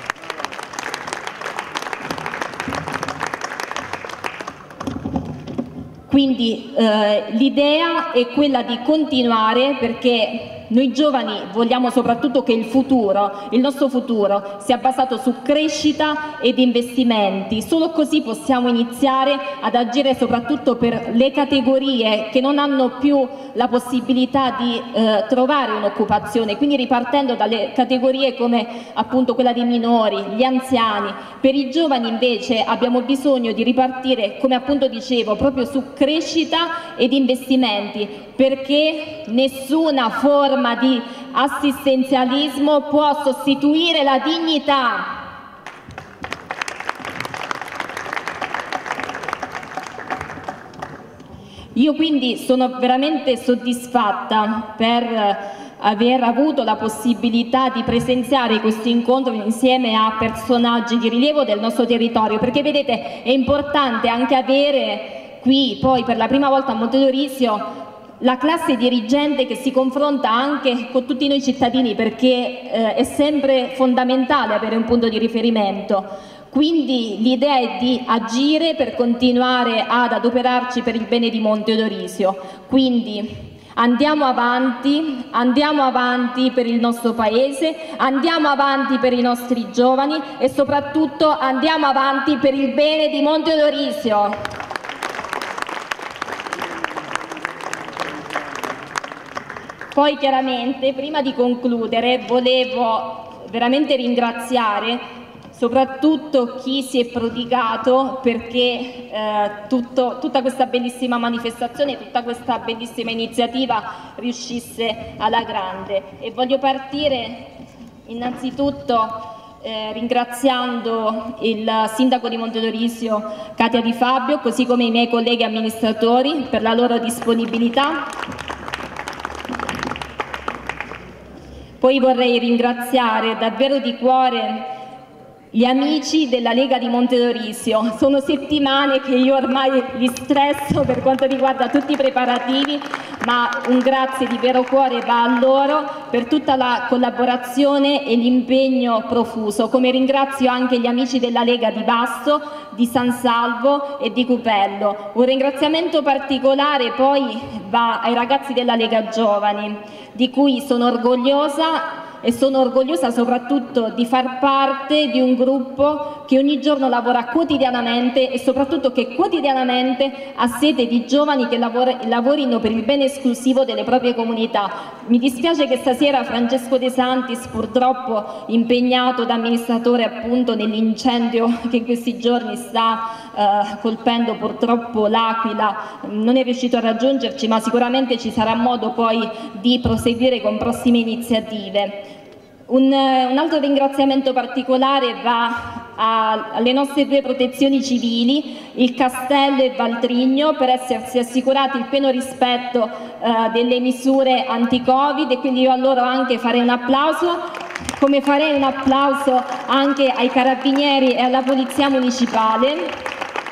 Quindi eh, l'idea è quella di continuare, perché noi giovani vogliamo soprattutto che il futuro, il nostro futuro, sia basato su crescita ed investimenti. Solo così possiamo iniziare ad agire soprattutto per le categorie che non hanno più la possibilità di eh, trovare un'occupazione, quindi ripartendo dalle categorie come appunto quella dei minori, gli anziani. Per i giovani invece abbiamo bisogno di ripartire, come appunto dicevo, proprio su crescita ed investimenti, perché nessuna forma di assistenzialismo può sostituire la dignità. Io quindi sono veramente soddisfatta per aver avuto la possibilità di presenziare questo incontro insieme a personaggi di rilievo del nostro territorio, perché vedete è importante anche avere qui poi per la prima volta a Montedorisio la classe dirigente che si confronta anche con tutti noi cittadini, perché eh, è sempre fondamentale avere un punto di riferimento. Quindi l'idea è di agire per continuare ad adoperarci per il bene di Monteodorisio. Quindi andiamo avanti, andiamo avanti per il nostro paese, andiamo avanti per i nostri giovani e soprattutto andiamo avanti per il bene di Monteodorisio. Poi chiaramente, prima di concludere, volevo veramente ringraziare soprattutto chi si è prodigato perché eh, tutto, tutta questa bellissima manifestazione, tutta questa bellissima iniziativa riuscisse alla grande. E voglio partire innanzitutto eh, ringraziando il sindaco di Monteodorisio Katia Di Fabio, così come i miei colleghi amministratori per la loro disponibilità. Poi vorrei ringraziare davvero di cuore gli amici della Lega di Monteodorisio. Sono settimane che io ormai li stresso per quanto riguarda tutti i preparativi, ma un grazie di vero cuore va a loro per tutta la collaborazione e l'impegno profuso, come ringrazio anche gli amici della Lega di Basto, di San Salvo e di Cupello. Un ringraziamento particolare poi va ai ragazzi della Lega Giovani, di cui sono orgogliosa e sono orgogliosa soprattutto di far parte di un gruppo che ogni giorno lavora quotidianamente e soprattutto che quotidianamente ha sede di giovani che lavor lavorino per il bene esclusivo delle proprie comunità. Mi dispiace che stasera Francesco De Santis, purtroppo impegnato da amministratore appunto nell'incendio che in questi giorni sta eh, colpendo purtroppo l'Aquila, non è riuscito a raggiungerci, ma sicuramente ci sarà modo poi di proseguire con prossime iniziative. Un, un altro ringraziamento particolare va a, alle nostre due protezioni civili, il Castello e Valtrigno, per essersi assicurati il pieno rispetto eh, delle misure anti-Covid, e quindi io a loro anche farei un applauso, come farei un applauso anche ai Carabinieri e alla Polizia Municipale.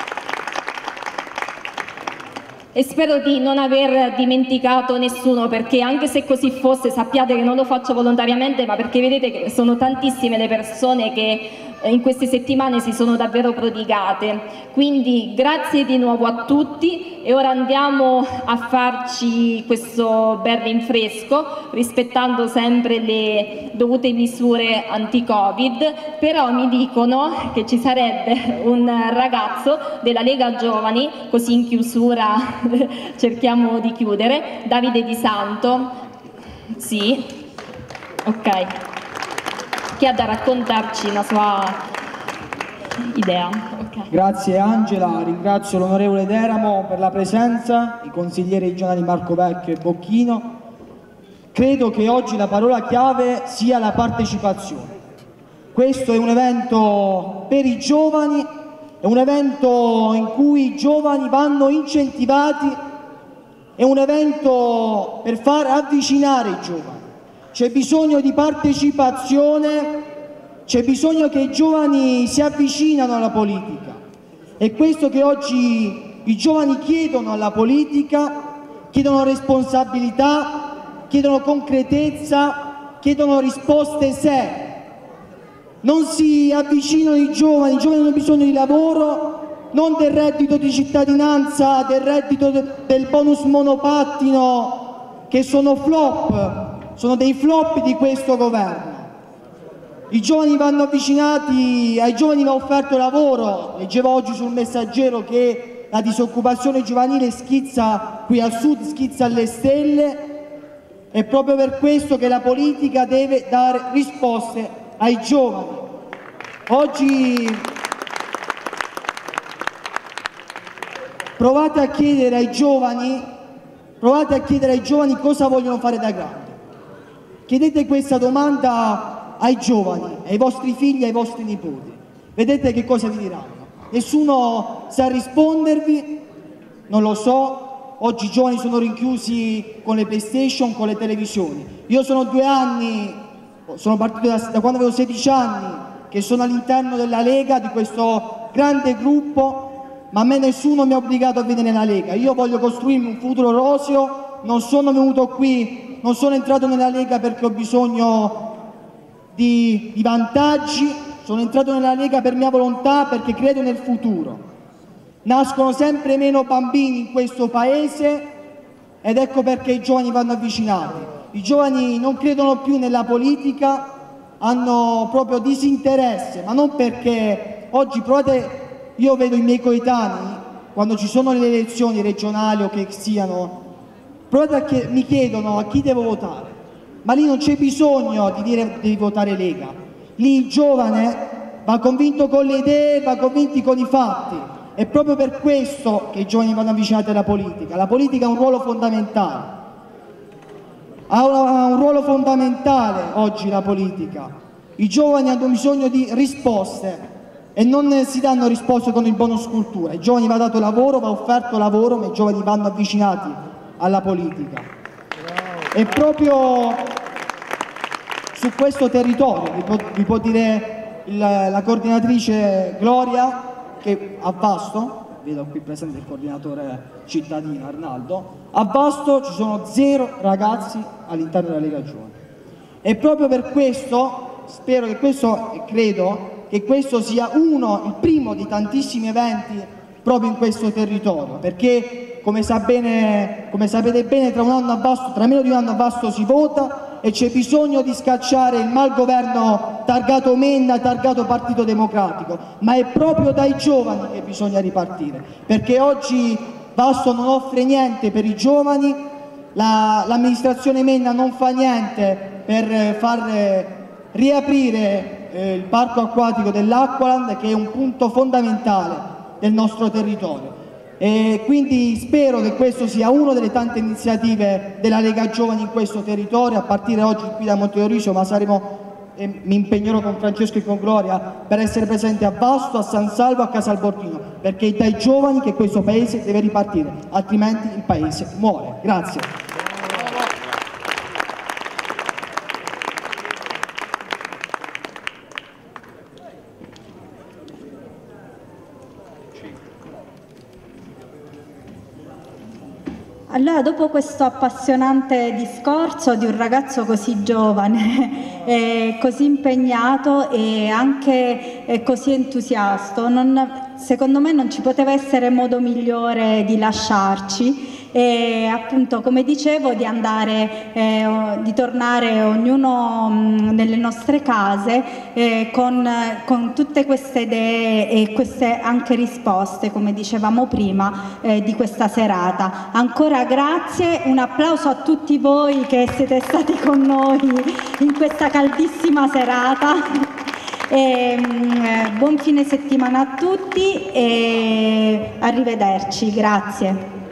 E spero di non aver dimenticato nessuno, perché anche se così fosse sappiate che non lo faccio volontariamente, ma perché vedete che sono tantissime le persone che in queste settimane si sono davvero prodigate. Quindi grazie di nuovo a tutti e ora andiamo a farci questo bel rinfresco rispettando sempre le dovute misure anti-Covid, però mi dicono che ci sarebbe un ragazzo della Lega Giovani, così in chiusura cerchiamo di chiudere, Davide Di Santo, sì, ok, che ha da raccontarci la sua idea. Okay. Grazie Angela, ringrazio l'onorevole Deramo per la presenza, i consiglieri regionali Marco Vecchio e Bocchino. Credo che oggi la parola chiave sia la partecipazione. Questo è un evento per i giovani, è un evento in cui i giovani vanno incentivati, è un evento per far avvicinare i giovani. C'è bisogno di partecipazione, c'è bisogno che i giovani si avvicinano alla politica. È questo che oggi i giovani chiedono alla politica, chiedono responsabilità, chiedono concretezza, chiedono risposte serie. Non si avvicinano i giovani, i giovani hanno bisogno di lavoro, non del reddito di cittadinanza, del reddito de, del bonus monopattino, che sono flop. Sono dei flop di questo governo. I giovani vanno avvicinati, ai giovani va offerto lavoro. Leggevo oggi sul Messaggero che la disoccupazione giovanile schizza qui al sud, schizza alle stelle. È proprio per questo che la politica deve dare risposte ai giovani. Oggi provate a chiedere ai giovani, provate a chiedere ai giovani cosa vogliono fare da grandi. Chiedete questa domanda ai giovani, ai vostri figli, ai vostri nipoti. Vedete che cosa vi diranno. Nessuno sa rispondervi, non lo so. Oggi i giovani sono rinchiusi con le PlayStation, con le televisioni. Io sono due anni, sono partito da, da quando avevo sedici anni, che sono all'interno della Lega, di questo grande gruppo, ma a me nessuno mi ha obbligato a venire nella Lega. Io voglio costruirmi un futuro roseo, non sono venuto qui, non sono entrato nella Lega perché ho bisogno di, di vantaggi, sono entrato nella Lega per mia volontà perché credo nel futuro. Nascono sempre meno bambini in questo paese ed ecco perché i giovani vanno avvicinati. I giovani non credono più nella politica, hanno proprio disinteresse, ma non perché oggi provate, io vedo i miei coetanei, quando ci sono le elezioni regionali o che siano, provate a che, mi chiedono a chi devo votare, ma lì non c'è bisogno di dire devi votare Lega, lì il giovane va convinto con le idee, va convinti con i fatti. È proprio per questo che i giovani vanno avvicinati alla politica. La politica ha un ruolo fondamentale. Ha un ruolo fondamentale oggi la politica. I giovani hanno bisogno di risposte e non si danno risposte con il bonus cultura. Ai giovani va dato lavoro, va offerto lavoro, ma i giovani vanno avvicinati alla politica. E proprio su questo territorio, vi può, vi può dire il, la coordinatrice Gloria, che a Vasto, vedo qui presente il coordinatore cittadino Arnaldo, a Vasto ci sono zero ragazzi all'interno della Lega Giovani. E proprio per questo, spero che questo, e credo che questo sia uno, il primo di tantissimi eventi proprio in questo territorio, perché come, sa bene, come sapete bene tra un anno a Vasto, tra meno di un anno a Vasto si vota e c'è bisogno di scacciare il malgoverno targato Menna, targato Partito Democratico, ma è proprio dai giovani che bisogna ripartire, perché oggi Vasto non offre niente per i giovani, l'amministrazione la, Menna non fa niente per far riaprire eh, il parco acquatico dell'Acqualand, che è un punto fondamentale del nostro territorio. E quindi spero che questo sia una delle tante iniziative della Lega Giovani in questo territorio, a partire oggi qui da Monteorisio, ma saremo, eh, mi impegnerò con Francesco e con Gloria per essere presenti a Vasto, a San Salvo, a Casalbortino, perché è dai giovani che questo paese deve ripartire, altrimenti il paese muore. Grazie. Allora, dopo questo appassionante discorso di un ragazzo così giovane, eh, così impegnato e anche eh, così entusiasta, non, secondo me non ci poteva essere modo migliore di lasciarci e appunto, come dicevo, di andare, eh, di tornare ognuno mh, nelle nostre case eh, con, con tutte queste idee e queste anche risposte, come dicevamo prima, eh, di questa serata. Ancora grazie, un applauso a tutti voi che siete stati con noi in questa caldissima serata. E, mh, buon fine settimana a tutti e arrivederci, grazie.